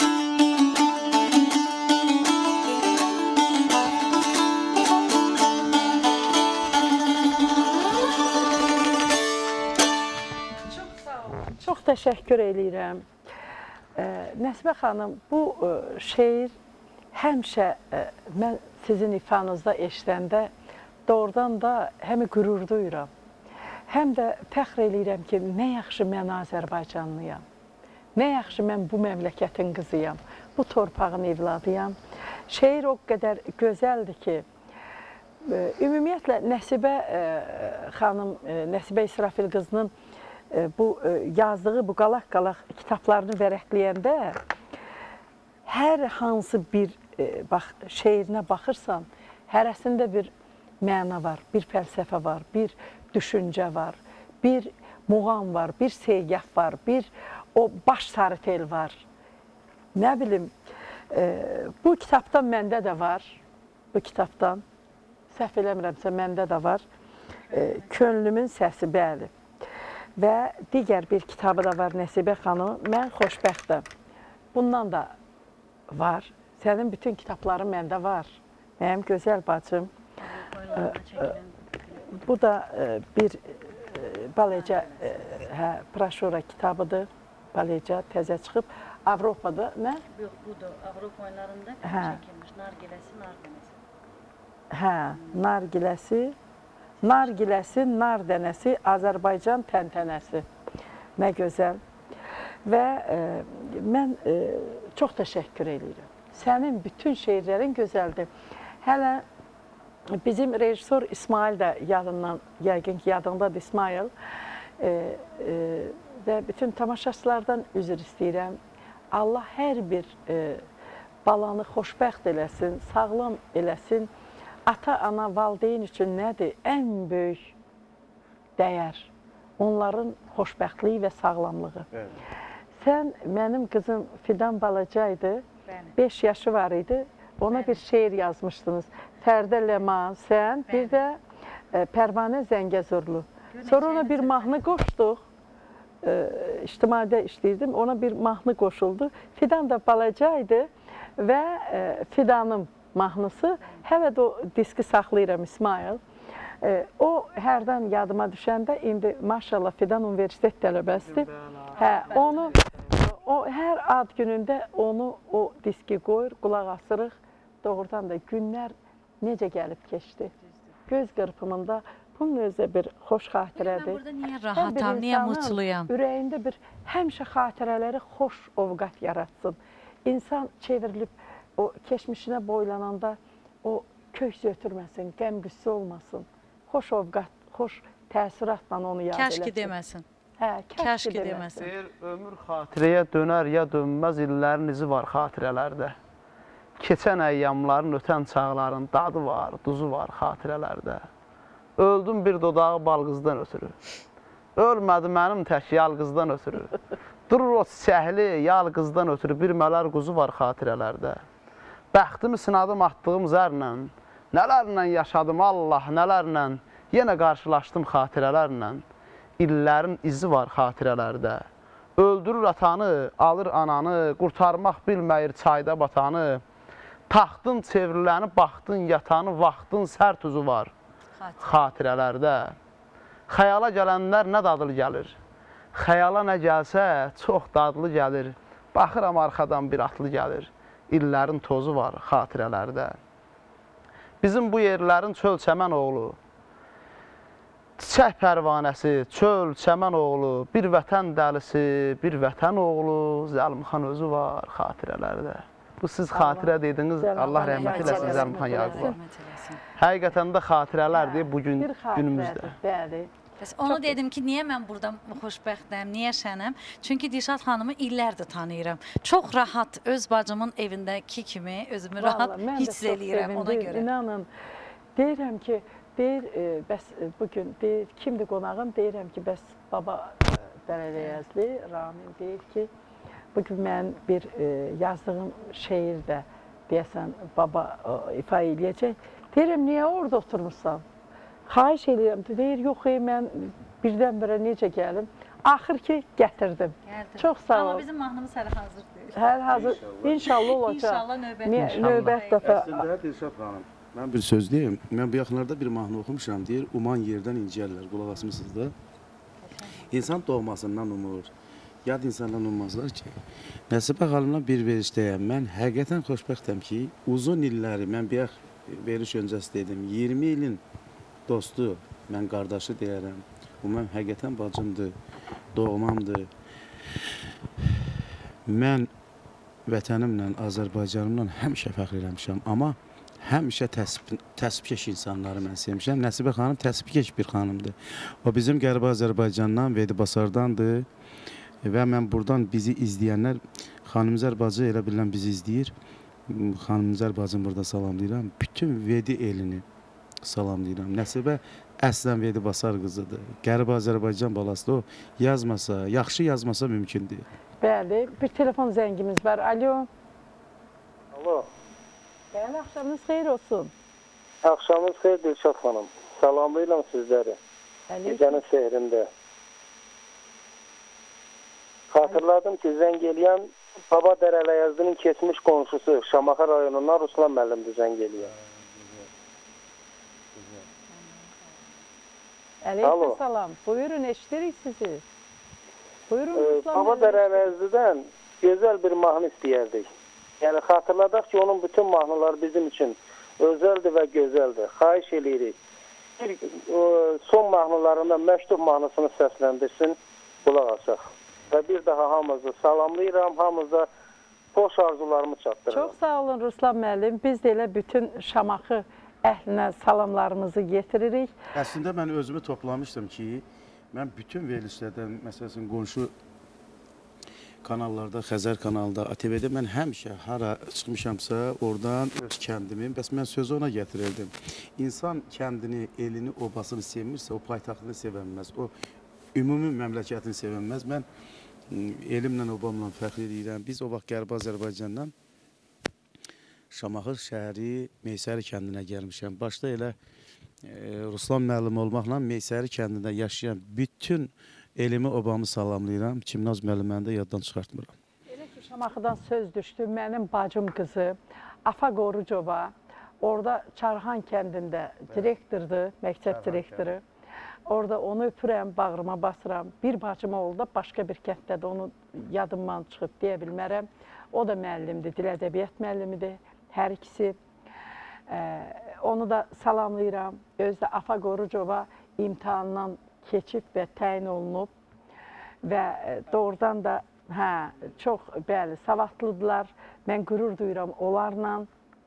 Çox təşəkkür eləyirəm. Nəsibə xanım, bu şeir həmişə mən sizin ifanızda eşidəndə doğrudan da həm qürur duyuram, həm də fəxr eləyirəm ki, nə yaxşı mən Azərbaycanlıyam, nə yaxşı mən bu məmləkətin qızıyam, bu torpağın evladıyam. Şeir o qədər gözəldir ki, ümumiyyətlə Nəsibə xanım, Nəsibə İsrafil qızının bu yazdığı bu qalaq-qalaq kitablarını vərəqləyəndə hər hansı bir şeirinə baxırsan, hərəsində bir məna var, bir fəlsəfə var, bir düşüncə var, bir muğam var, bir seygəf var, bir o baş sarı tel var. Nə bilim, e, bu kitabdan məndə də var, bu kitabdan, səhv eləmirəmsə məndə də var. E, Könlümün səsi, bəli. Və digər bir kitabı da var Nəsibə xanım, Mən xoşbəxtəm. Bundan da var. Sənin bütün kitabların məndə var. Mənim gözəl bacım. E, e, bu da e, bir e, balaca e, hə, broşura kitabıdır. Balaca, təzə çıxıb. Avropada nə? Yox, budur. Avropa oyunlarında çəkilmiş nargiləsi, nar dənəsi. Hə, nargiləsi, nargiləsi, nar dənəsi, Azərbaycan təntənəsi. Nə gözəl. Və e, mən e, çox təşəkkür edirəm. Sənin bütün şeirlərin gözəldir. Hələ bizim rejissor İsmail də yadından, yəqin ki, yadındadır İsmail. E, e, və bütün tamaşaçılardan üzr istəyirəm. Allah hər bir e, balanı xoşbəxt eləsin, sağlam eləsin. Ata, ana, valideyn üçün nədir? Ən böyük dəyər. Onların xoşbəxtliyi və sağlamlığı. Evet. Sən, mənim qızım Fidan balacaydı, beş yaşı var idi. Ona Bəli. Bir şeir yazmışdınız. Fərdə Ləman, sən, Bəli. Bir də e, Pərvanə Zəngəzurlu. Sonra ona bir mahnı qoşduq. E, İctimaidə işləyirdim, ona bir mahnı qoşuldu. Fidan da balacaydı və e, Fidanın mahnısı, hələ də o diski saxlayıram İsmail. E, o hərdən yadıma düşəndə, indi maşallah Fidan universitet tələbəsidir. Hə, onu, o hər ad günündə onu, o diski qoyur, qulaq asırıq. Doğrudan da günlər necə gəlib keçdi. Göz qırpımında bunun özü bir xoş xatirədir. Mən burada niyə rahatam, niyə mutluyam? Ürəyində bir həmişə xatirələri xoş ovqat yaratsın. İnsan çevrilib o keçmişinə boylananda o köks ötürməsin, qəm qüssə olmasın. Xoş ovqat, xoş təsiratla onu yad eləsin. Kəşki deməsin. Hə, kəşki deməsin. Deyir, ömür xatirəyə dönər ya dönməz, illərin izi var xatirələrdə. Keçən əyyamların, ötən çağların dadı var, duzu var xatirələrdə. Öldüm bir dodağı balqızdan ötürü. Ölmədi mənim tək yalqızdan ötürü. Durur o çiçəkli yalqızdan ötürü bir mələr quzu var xatirələrdə. Bəxtimi sınadım atdığım zərlə, nələrlə yaşadım Allah, nələrlə yenə qarşılaşdım xatirələrlə. İllərin izi var xatirələrdə. Öldürür atanı, alır ananı, qurtarmaq bilməyir çayda batanı. Taxtın çevriləni, baxdın yatanı, vaxtın sərt uzu var xatirələrdə. Xəyala gələnlər nə dadlı gəlir? Xəyala nə gəlsə, çox dadlı gəlir. Baxıram arxadan bir atlı gəlir. İllərin tozu var xatirələrdə. Bizim bu yerlərin çöl çəmən oğlu, çiçək pərvanəsi, çöl çəmən oğlu, bir vətən dəlisi, bir vətən oğlu, Zəlmxan özü var xatirələrdə. Bu siz xatirə dediniz, Allah rəhmət eləsin Zəlmxan Yaqub'a. Həqiqətən də xatirələrdir bugün günümüzdə. Bəli. Bəs onu dedim ki, niyə mən burada xoşbəxtəm, niyə şənəm? Çünki Dilşad xanımı illərdir tanıyıram. Çox rahat, öz bacımın evindəki kimi özümü rahat hiss eləyirəm ona görə. İnanın, deyirəm ki, deyir, bəs bugün deyir, kimdir qonağım? Deyirəm ki, bəs baba Dərələyəzli, Ramin deyir ki, bugün mən bir yazdığım şeir də deyəsən baba ifa eləyəcək. Deyirəm, niyə orada oturmuşsan? Xahiş edirəm, deyir, yox, mən birdən-birə necə gəlim? Axır ki, gətirdim. Çox sağ ol. Amma bizim mahnımız hələ hazır deyil. Hər hazır, inşallah olacaq. İnşallah növbət. Növbət dəfə. Əslində, Dilşad xanım, mən bir söz deyim. Mən bu yaxınlarda bir mahnı oxumuşam, deyir, uman yerdən incəllər, qulaq asmışsınız da. İnsan doğmasından umur, yad insandan ummazlar ki. Nəsibə xanımla bir verişdəyəm. Mən həqiqətən xoşbəxtəm ki, uzun illəri, mən bir veriş öncəsi dedim, iyirmi ilin dostu, mən qardaşı deyərəm. Bu mən həqiqətən bacımdır, doğmamdır. Mən vətənimlə, Azərbaycanımla həmişə fəxr eləmişəm, amma həmişə təsbikeş insanları mən sevmişəm. Nəsibə xanım təsbikeş bir xanımdır. O bizim Qərbi Azərbaycandan, Vedibasardandır və mən buradan bizi izləyənlər, Xanımzər bacı elə bilən bizi izləyir. Xanımzər bacım burada salamlayıram. Bütün Vedi elini salamlayıram. Nəsibə Əslan Veli Basar qızıdır. Qərib Azərbaycan balasıdır. O yazmasa, yaxşı yazmasa mümkün deyil. Bəli, bir telefon zəngimiz var. Alo. Alo. Bəli, axşamınız xeyir olsun. Axşamınız xeyir Dilşad xanım. Salamlayıram sizləri. Gecənin sehrində. Xatırladım ki, zəng eləyən Baba Dərələyəzdinin keçmiş qonşusu Şamaxı rayonundan Ruslan müəllimdir zəng eləyən. Aleyküm salam. Buyurun, eşidirik sizi. Buyurun, Ruslan Baba Dərələyəzdidən gözəl bir mahnı istəyərdik. Yəni, xatırladaq ki, onun bütün mahnıları bizim üçün özəldir və gözəldir. Xahiş eləyirik. Bir son mahnılarından məktub mahnısını səsləndirsin, qulaq asaq. Və bir daha hamınızı salamlayıram, hamınıza xoş arzularımı çatdırıram. Çox sağ olun Ruslan müəllim. Biz də elə bütün Şamaxı əhlinə salamlarımızı getiririk. Əslində mən özümü toplamışdım ki, mən bütün verilişlərdən, məsələn, qonşu kanallarda, Xəzər kanalda, A T V-də mən həmişə hara çıxmışamsa, oradan öz kəndimin, bəs mən sözü ona gətirirdim. İnsan kəndini, elini, obasını sevmirsə, o paytaxtını sevənməz, o ümumi məmləkətini sevənməz. Mən elimlə, obamla fəxr edirəm. Biz o vaxt Qərbi Azərbaycandan Şamaxı şəhəri Meysəri kəndinə gəlmişəm. Başda elə e, Ruslan müəllim olmaqla Meysəri kəndində yaşayan bütün elimi, obamı salamlayıram. Kimnaz müəlliməni də yaddan çıxartmıram. Elə ki, Şamaxıdan söz düşdü. Mənim bacım qızı Afa Qorucova orada Çarxan kəndində direktordur, məktəb direktoru. Orada onu öpürəm, bağrıma basıram. Bir bacım oldu da başqa bir kətdədir, onu yadımdan çıxıb deyə bilmərəm. O da müəllimdir, dil ədəbiyyat müəllimidir, hər ikisi. Ee, onu da salamlayıram. Özdə Afa Qorucova imtihandan keçib və təyin olunub və doğrudan da hə, çox bəli, savadlıdırlar. Mən qürur duyuram onlarla.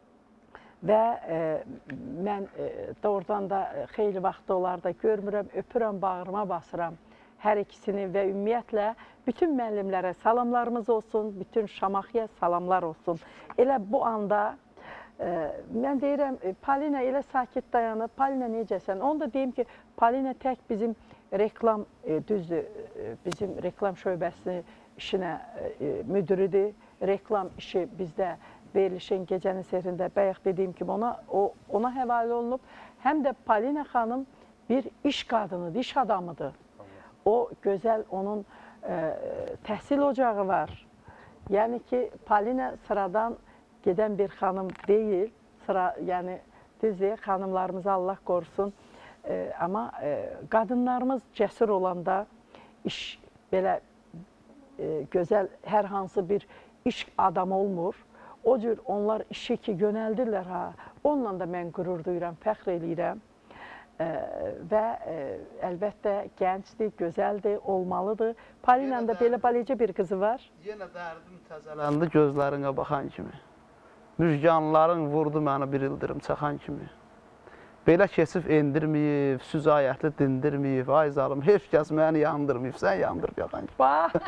Və e, mən e, doğrudan da xeyli vaxt onlarda görmürəm, öpürəm, bağrıma basıram hər ikisini və ümumiyyətlə bütün müəllimlərə salamlarımız olsun, bütün Şamaxıya salamlar olsun. Elə bu anda e, mən deyirəm, Polina elə sakit dayanıb, Polina necəsən? Onu da deyim ki, Polina tək bizim reklam, e, düzdür, e, bizim reklam şöbəsinin işinə e, müdürüdür. Reklam işi bizdə verilişin gecənin sehrində bayaq dediyim kimi ona, o, ona həvalə olunub. Həm də Polina xanım bir iş qadınıdır, iş adamıdır. O gözəl, onun e, təhsil ocağı var. Yəni ki, Polina sıradan gedən bir xanım deyil. Sıra, yəni düzdür, xanımlarımızı Allah qorusun. E, amma e, qadınlarımız cəsur olanda iş belə e, gözəl, hər hansı bir iş adamı olmur. O cür onlar işi ki yönəldirlər ha. Onunla da mən qürur duyuram, fəxr eləyirəm. E, və e, əlbəttə gəncdir, gözəldir, olmalıdır. Polina da belə balicə bir qızı var. Yenə dərdim təzələndi gözlərinə baxan kimi. Müjganların vurdu məni bir ildırım çaxan kimi. Belə kesif endirməyib, süzayətli dindirməyib, ay zalım, heç kəs məni yandırmayıb, sən yandırıb yaxan kimi.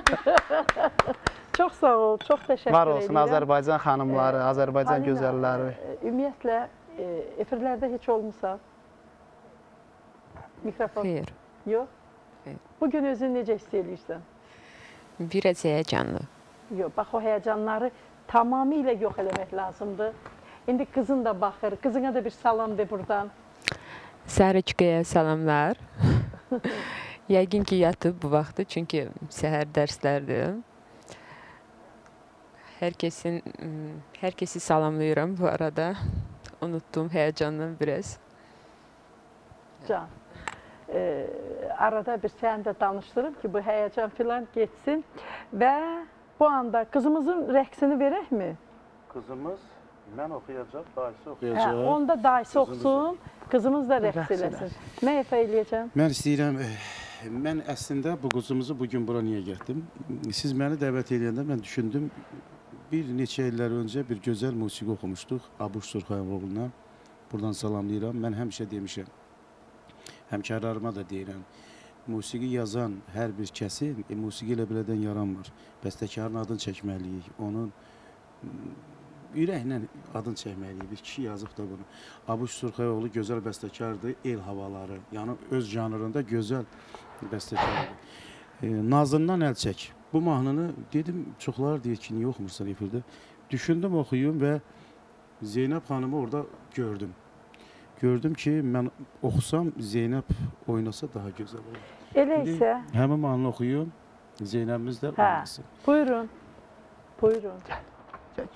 Bax, çox sağ ol, çox təşəkkür edirəm. Var olsun Azərbaycan xanımları, e, Azərbaycan Polina, gözəlləri. E, ümumiyyətlə, e, efirlərdə heç olmuşsa? Mikrofon. Xeyr. Yox? Xeyr. Bugün özün necə hiss edirsən? Biraz həyəcanlı. Yox, bax o həyəcanları tamamilə yox eləmək lazımdır. İndi qızın da baxır, qızına da bir salam de buradan. Sarıçkaya salamlar. Yəqin ki, yatıb bu vaxtı, çünki səhər dərslərdir. Hər kəsin, hər kəsi salamlayıram bu arada. Unuttum həyəcandan biraz. Can, e, arada bir sən də danışdırım ki, bu həyəcan filan geçsin və bu anda qızımızın rəqsini verəkmi? Qızımız, mən oxuyacaq, dayısı oxuyacaq. Hə, onda dayısı oxusun, qızımız da rəqs eləsin. Nə efə eləyəcəm? Mən istəyirəm, mən əslində bu qızımızı bugün bura niyə getdim? Siz məni dəvət edəndə mən düşündüm, bir neçə illər öncə bir gözəl musiqi oxumuşduq Abuş Surxayoğlu'na. Buradan salamlayıram. Mən həmişə demişəm, həmkarlarıma da deyirəm, musiqi yazan hər bir kəsin e, musiqi ilə belədən yaranmır. Bəstəkarın adını çəkməliyik, onun ürəklə adını çəkməliyik. Bir kişi yazıb da bunu. Abuş Surxayoğlu gözəl bəstəkardır, El havaları. Yəni öz janrında gözəl bəstəkardır. E, Nazından əl çək. Bu mahnını dedim, çoxlar deyir ki, niyə oxumursan efirdə? Düşündüm, oxuyum və Zeynəb xanımı orada gördüm. Gördüm ki, mən oxusam Zeynəb oynasa daha gözəl olur. Elə isə həmin mahnını oxuyum, Zeynəbimiz də oynasın. Buyurun. Buyurun. Gəl. Gəl.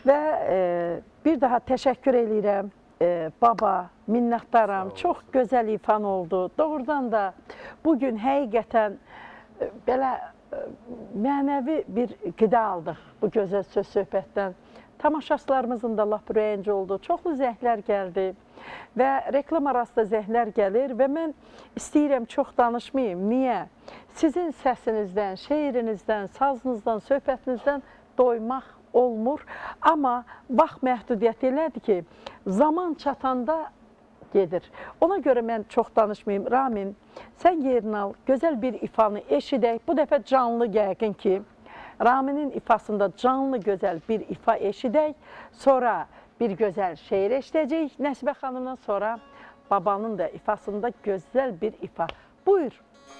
Və e, bir daha təşəkkür edirəm. E, baba, minnətdaram. Çox gözəl ifan oldu. Doğrudan da bugün həqiqətən e, belə e, mənəvi bir qida aldıq bu gözəl söz söhbətdən. Tamaşaçılarımızın da lap ürəyincə oldu. Çoxlu zəhlər gəldi və reklam arasında zəhlər gəlir və mən istəyirəm çox danışmayayım. Niyə? Sizin səsinizdən, şeirinizdən, sazınızdan, söhbətinizdən doymaq olmur. Amma vaxt məhdudiyyəti elədir ki, zaman çatanda gedir. Ona görə mən çox danışmayayım. Ramin, sən yerini al, gözəl bir ifanı eşidək. Bu dəfə canlı yəqin ki, Raminin ifasında canlı gözəl bir ifa eşidək. Sonra bir gözəl şeir eşidəcəyik Nəsibə xanımdan, sonra babanın da ifasında gözəl bir ifa. Buyur.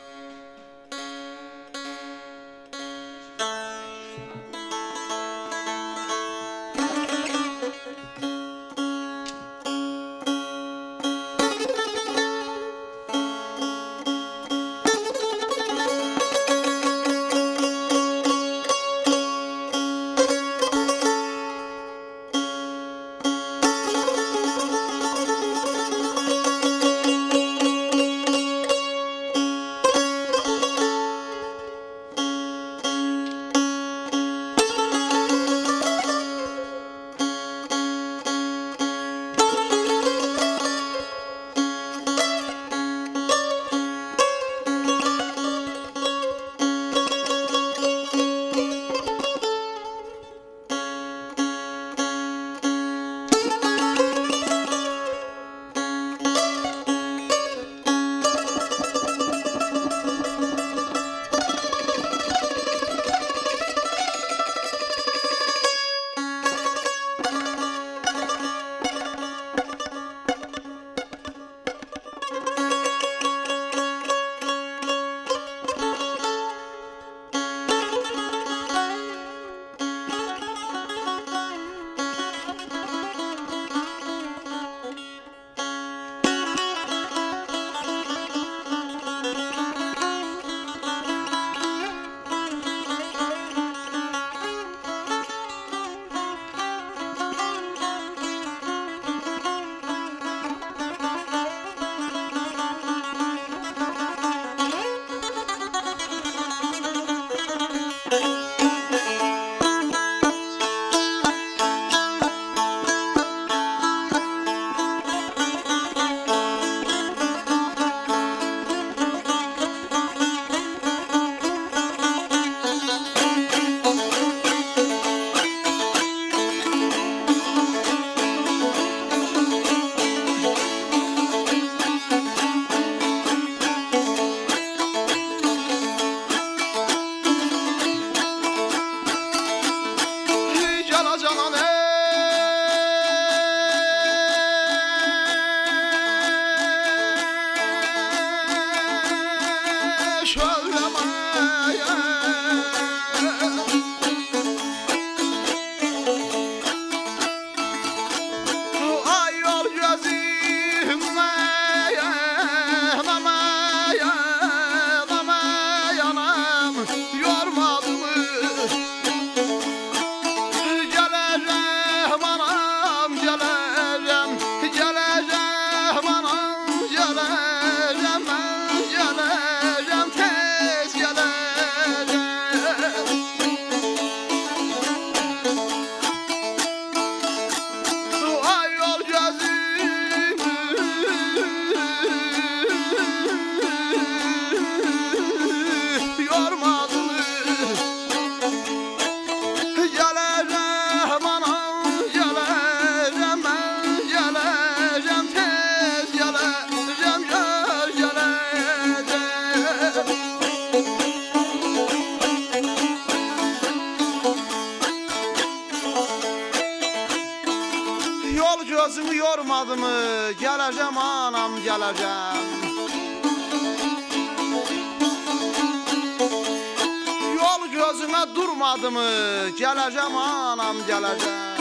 gözümü yormadı mı? Gələcəm anam, gələcəm. Yol gözüme durmadı mı? Gələcəm anam, gələcəm.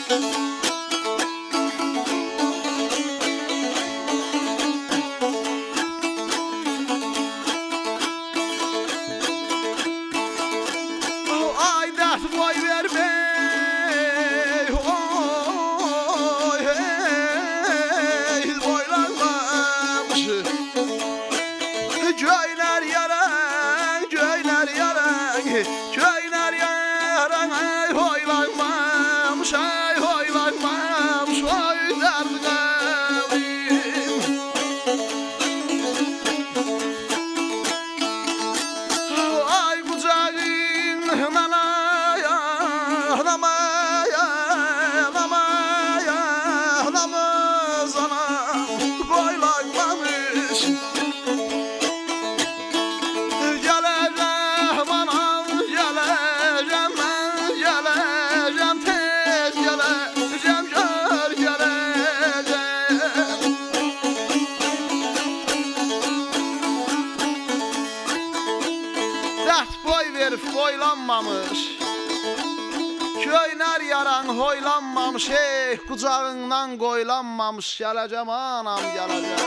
Köyner yaran hoylanmamış, ey kucağından qoylanmamış, gələcəm anam, gələcəm.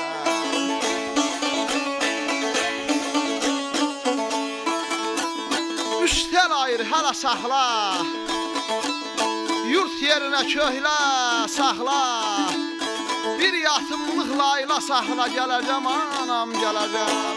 Üstel ayır, hələ saxla, yurt yerinə köhlə, saxla, bir yatımlıq layla saxla, gələcəm anam, gələcəm.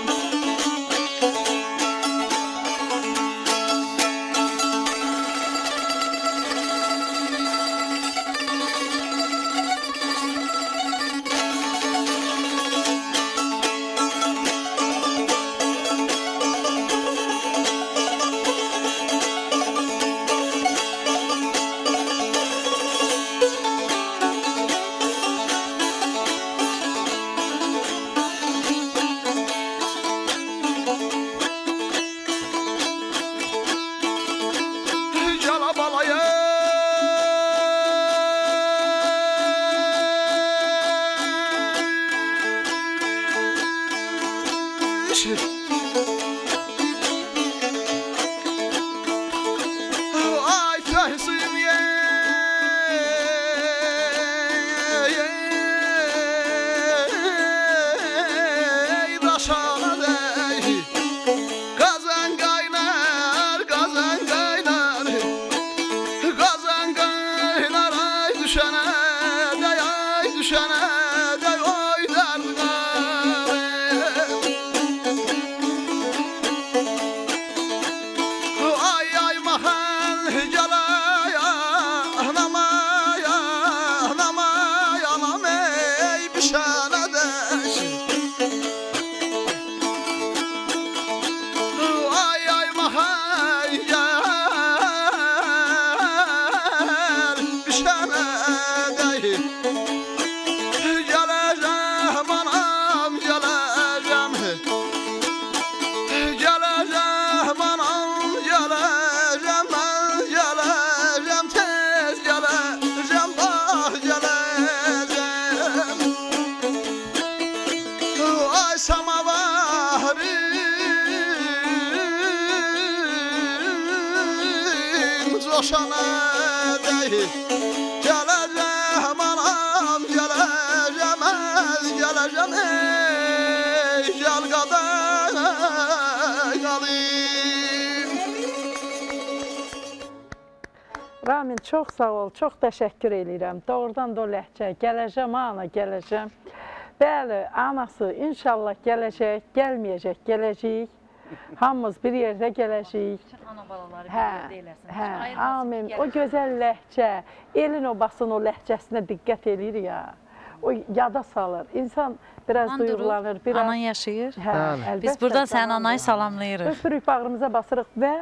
Ramin, çox sağ ol, çox təşəkkür edirəm. Doğrudan da o ləhcə, gələcəm ana, gələcəm. Bəli, anası inşallah gələcək, gəlməyəcək, gələcəyik. Hamımız bir yerdə gələcəyik. Ana balaları bir hə, yerdə eləsin. Hə, amin. O gözəl ləhcə, elin obasının o ləhcəsinə diqqət edir ya. O yada salır. İnsan biraz Anan duyğulanır. Durur, anan yaşayır. Hə, əlbəttə. Biz burada sənin anayı salamlayırıq. Öpürük, bağrımıza basırıq və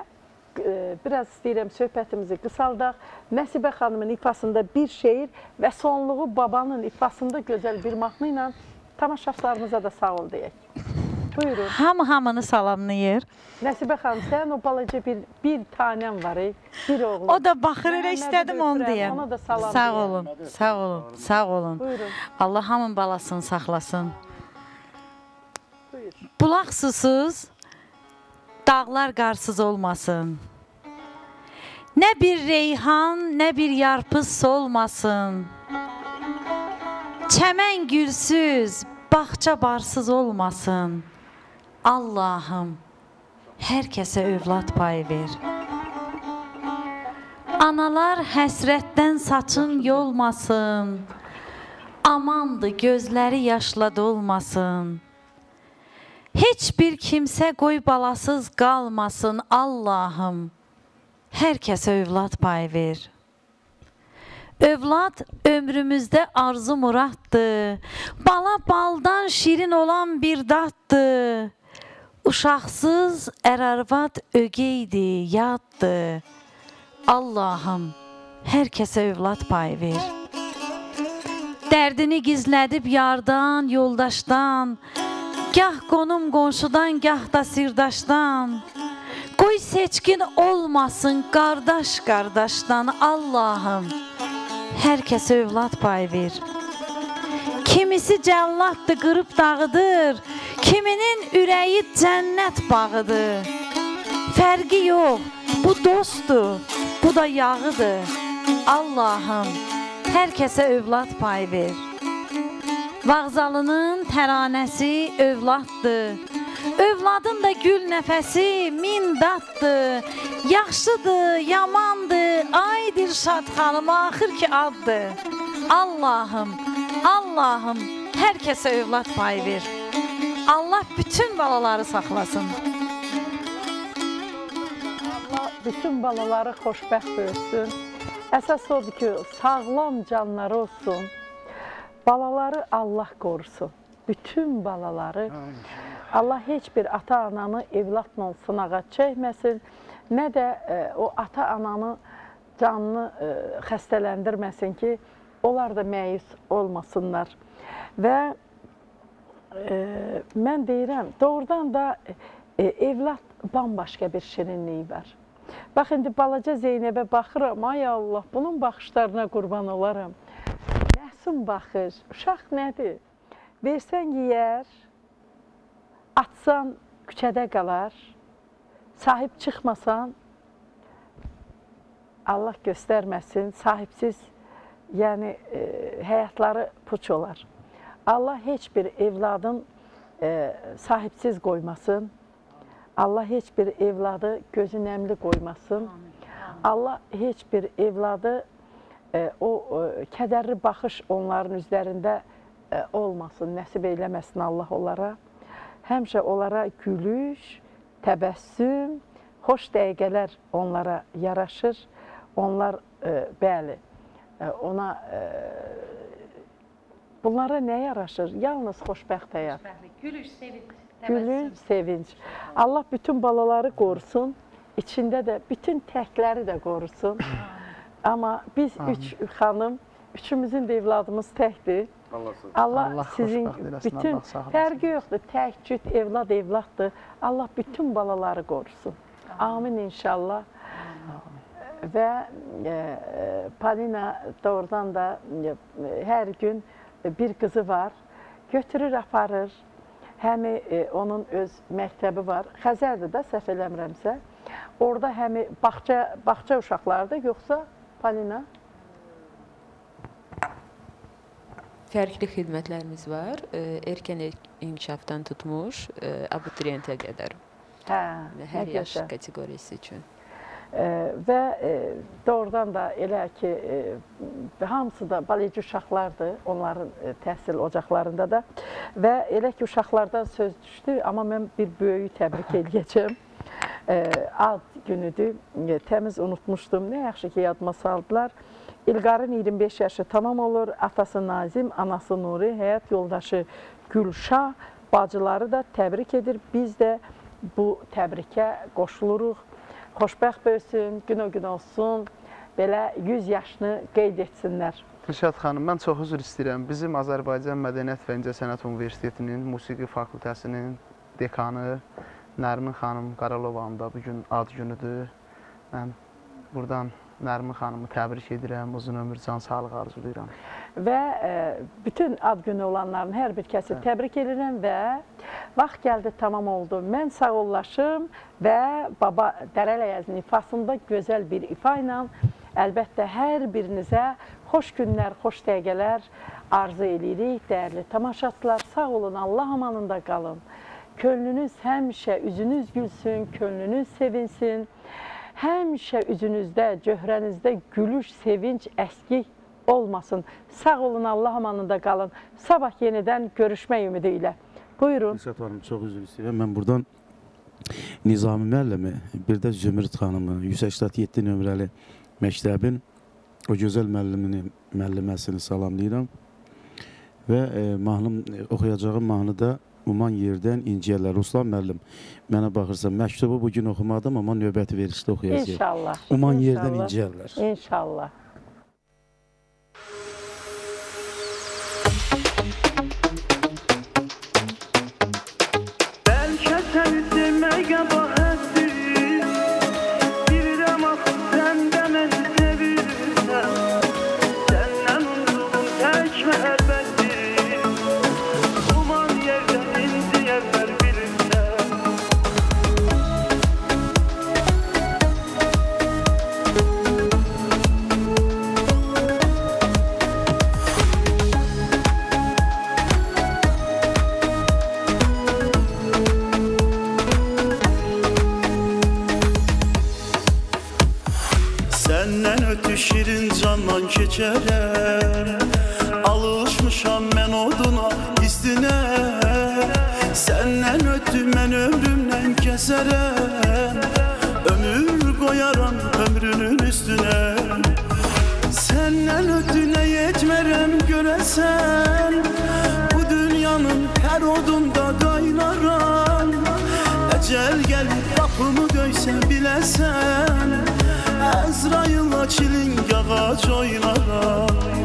biraz istəyirəm söhbətimizi qısaldaq. Nəsibə xanımın ifasında bir şeir və sonluğu babanın ifasında gözəl bir mahnı ilə tamaşaçılarımıza da sağ ol deyək. Buyurun. Hamı hamını salamlayır. Nəsibə xanım, sən o balaca bir, bir tanəm var, bir oğlum. O da baxır, elə istədim onu deyəm. Ona da salam sağ deyəm. olun, sağ olun, sağ olun. Buyurun. Allah hamın balasını saxlasın. Buyur. Bulaq susuz, dağlar qarsız olmasın. Nə bir reyhan, nə bir yarpız solmasın. Çəmən gülsüz, bağça barsız olmasın. Allahım, hər kəsə övlad payı ver. Analar həsrətdən saçın yolmasın. Amandı, gözləri yaşla dolmasın. Heç bir kimsə qoy balasız qalmasın. Allahım, hər kəsə övlad payı ver. Övlad ömrümüzdə arzu muraddır. Bala baldan şirin olan bir daddır. Uşaqsız ər-arvad ögeydi, yaddır. Allahım, hər kəsə övlad payı ver. Dərdini gizlədib yardan, yoldaşdan, gah qonum qonşudan, gah da sirdaşdan. Qoy seçkin olmasın qardaş qardaşdan. Allahım, hər kəsə övlad payı ver. Kimisi cəlladdır, qırıb dağıdır. Kiminin ürəyi cənnət bağıdır. Fərqi yox, bu dostdur, bu da yağıdır. Allahım, hər kəsə övlad payı ver. Vağzalının təranəsi övladdır. Övladın da gül nəfəsi min daddır. Yaxşıdır, yamandır, ay Dilşad xanım, axır ki addır. Allahım, Allahım, hər kəsə övlad payı ver. Allah bütün balaları saxlasın. Allah bütün balaları xoşbəxt böyüsün. Əsas odur ki, sağlam canları olsun. Balaları Allah qorusun. Bütün balaları. Allah heç bir ata-ananı evladla sınağa çəkməsin. Nə də e, o ata-ananı canını e, xəstələndirməsin ki, onlar da məyus olmasınlar. Və e, mən deyirəm, doğrudan da e, evlad bambaşqa bir şirinliyi var. Bax, indi balaca Zeynəbə baxıram, ay Allah, bunun baxışlarına qurban olaram. Məsum baxır, uşaq nədir? Versən yeyər, atsan küçədə qalar, sahib çıxmasan, Allah göstərməsin, sahibsiz, yəni e, həyatları puç olar. Allah heç bir evladın e, sahibsiz qoymasın. Allah heç bir evladı gözü nəmli qoymasın. Allah heç bir evladı e, o e, kədərli baxış onların üzlərində e, olmasın, nəsib eyləməsin Allah onlara. Həmişə onlara gülüş, təbəssüm, xoş dəqiqələr onlara yaraşır. Onlar, e, bəli, e, ona, e, bunlara nə yaraşır? Yalnız xoşbəxt həyat. Gülüş, sevinç. Gülünç, sevinç. Allah bütün balaları qorusun, içində də bütün təkləri də qorusun. Amma biz üç xanım, üçümüzün də evladımız təkdir. Allah, Allah sizin bütün, fərqi yoxdur, tək, cüt, evlad, evladdır. Allah bütün balaları qorusun. Amin inşallah. Və e, Palina doğrudan da e, hər gün bir qızı var, götürür, aparır. Həmi e, onun öz məktəbi var, Xəzərdir də, səhv eləmirəmsə. Orada həmi bağça, bağça uşaqlardır, yoxsa Palina? Fərqli xidmətlərimiz var. Erkən inkişafdan tutmuş, abituriyentə qədər. Hə, hər yaş kateqoriyası üçün. E, və e, doğrudan da elə ki, e, hamısı da baleci uşaqlardır, onların e, təhsil ocaqlarında da. Və elə ki, uşaqlardan söz düşdü, amma mən bir böyüyü təbrik edəcəm. E, ad günüdür, e, təmiz unutmuşdum, nə yaxşı ki, yadıma saldılar. İlqarın iyirmi beş yaşı tamam olur, atası Nazim, anası Nuri, həyat yoldaşı Gülşah, bacıları da təbrik edir. Biz də bu təbrikə qoşuluruq. Xoşbəxt böyüsün, gün o gün olsun, belə yüz yaşını qeyd etsinlər. Dilşad xanım, mən çox üzr istəyirəm. Bizim Azərbaycan Mədəniyyət və İncəsənət Universitetinin Musiqi Fakültəsinin dekanı Nərmin xanım Qaralovanın da bugün ad günüdür. Mən buradan Nərmin xanımı təbrik edirəm, uzun ömür, can sağlıq arzulayıram. və bütün ad günü olanların hər bir kəsi təbrik edirəm və vaxt gəldi, tamam oldu. Mən sağollaşım və Baba Dərələyəzin ifasında gözəl bir ifa ilə əlbəttə hər birinizə xoş günlər, xoş dəqiqələr arzu edirik. Dəyərli tamaşaçılar, sağ olun, Allah amanında qalın. Könlünüz həmişə, üzünüz gülsün, könlünüz sevinsin. Həmişə üzünüzdə, cöhrənizdə gülüş, sevinç, əskik olmasın. Sağ olun, Allah amanında qalın. Sabah yenidən görüşmək ümidi ilə. Buyurun. Rüsət Hanım, çox üzr istəyirəm. Mən buradan Nizami müəllimi, bir də Zümrüt xanımı, yüz səksən yeddi nömrəli məktəbin o gözəl müəllimini, müəlliməsini salamlayıram. Və e, mahnım, oxuyacağım mahnı da Uman yerdən inciyərlər. Ruslan müəllim, mənə baxırsan, məktubu bugün oxumadım, amma növbəti verişdə oxuyacaq. İnşallah. Uman İnşallah. yerdən inciyərlər. İnşallah. Bəlkə səni sevməyə bahətdir, bilirəm axı sən də məni sevirsən, səndən umduğum tək məhəbbətdir, uman yerdən inciyərlər bilirsən. Səndən ötü şirin candan keçərəm, alışmışam mən oduna, istinə. Səndən ötü mən ömrümdən kəsərəm, ömür qoyaram ömrünün üstünə. Səndən ötü nə yetmərəm görəsən, bu dünyanın hər odunda qaynaram. Əcəl gəlib qapımı döysə biləsən, Əzrail'la çiling ağac oynaram.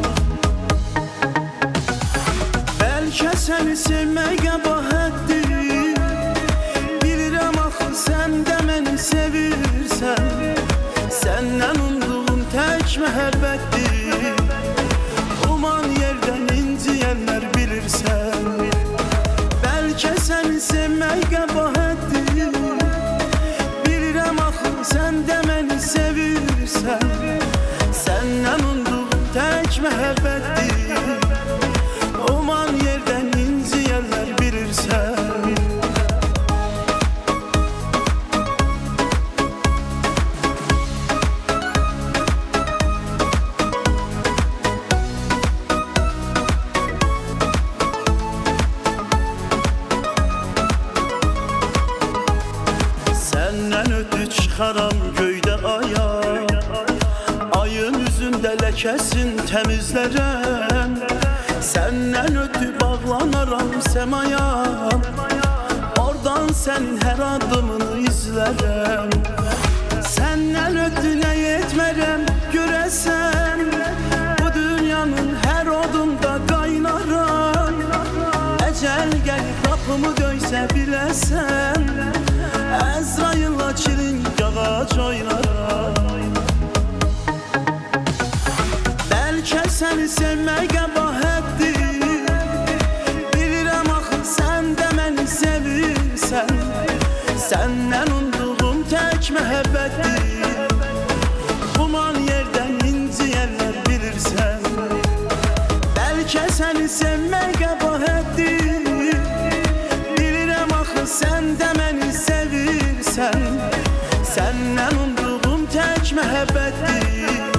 Bəlkə səni sevməyə bahətdir, bilirəm axı sən də məni sevirsən, səndən umduğum tək məhəbbətdir, uman yerdən inciyərlər bilirsən. Bəlkə səni sevməyə bahətdir, bilirəm axı sən də məni sevirsən, səndən umduğum tək məhəbbətdir, uman yerdən inciyərlər bilirsən. Səndən ötü çıxaram göydə aya, ayın üzündə ləkəsin təmizlərəm. Səndən ötü bağlanaram səmaya, oradan sənin hər adımını izlərəm. Səndən ötü nə yetmərəm görəsən, bu dünyanın hər odunda qaynaram. Əcəl gəlib qapımı döysə biləsən, Əzrail'la çiling ağac oynaram. Bəlkə səni sevməyə bahətdir, bilirəm axı sən də məni sevirsən, səndən umduğum tək məhəbbətdir, uman yerdən inciyərlər bilirsən. Bəlkə səni sevməyə bahətdir, bilirəm axı sən də məni sevirsən, səndən umduğum tək məhəbbətdir,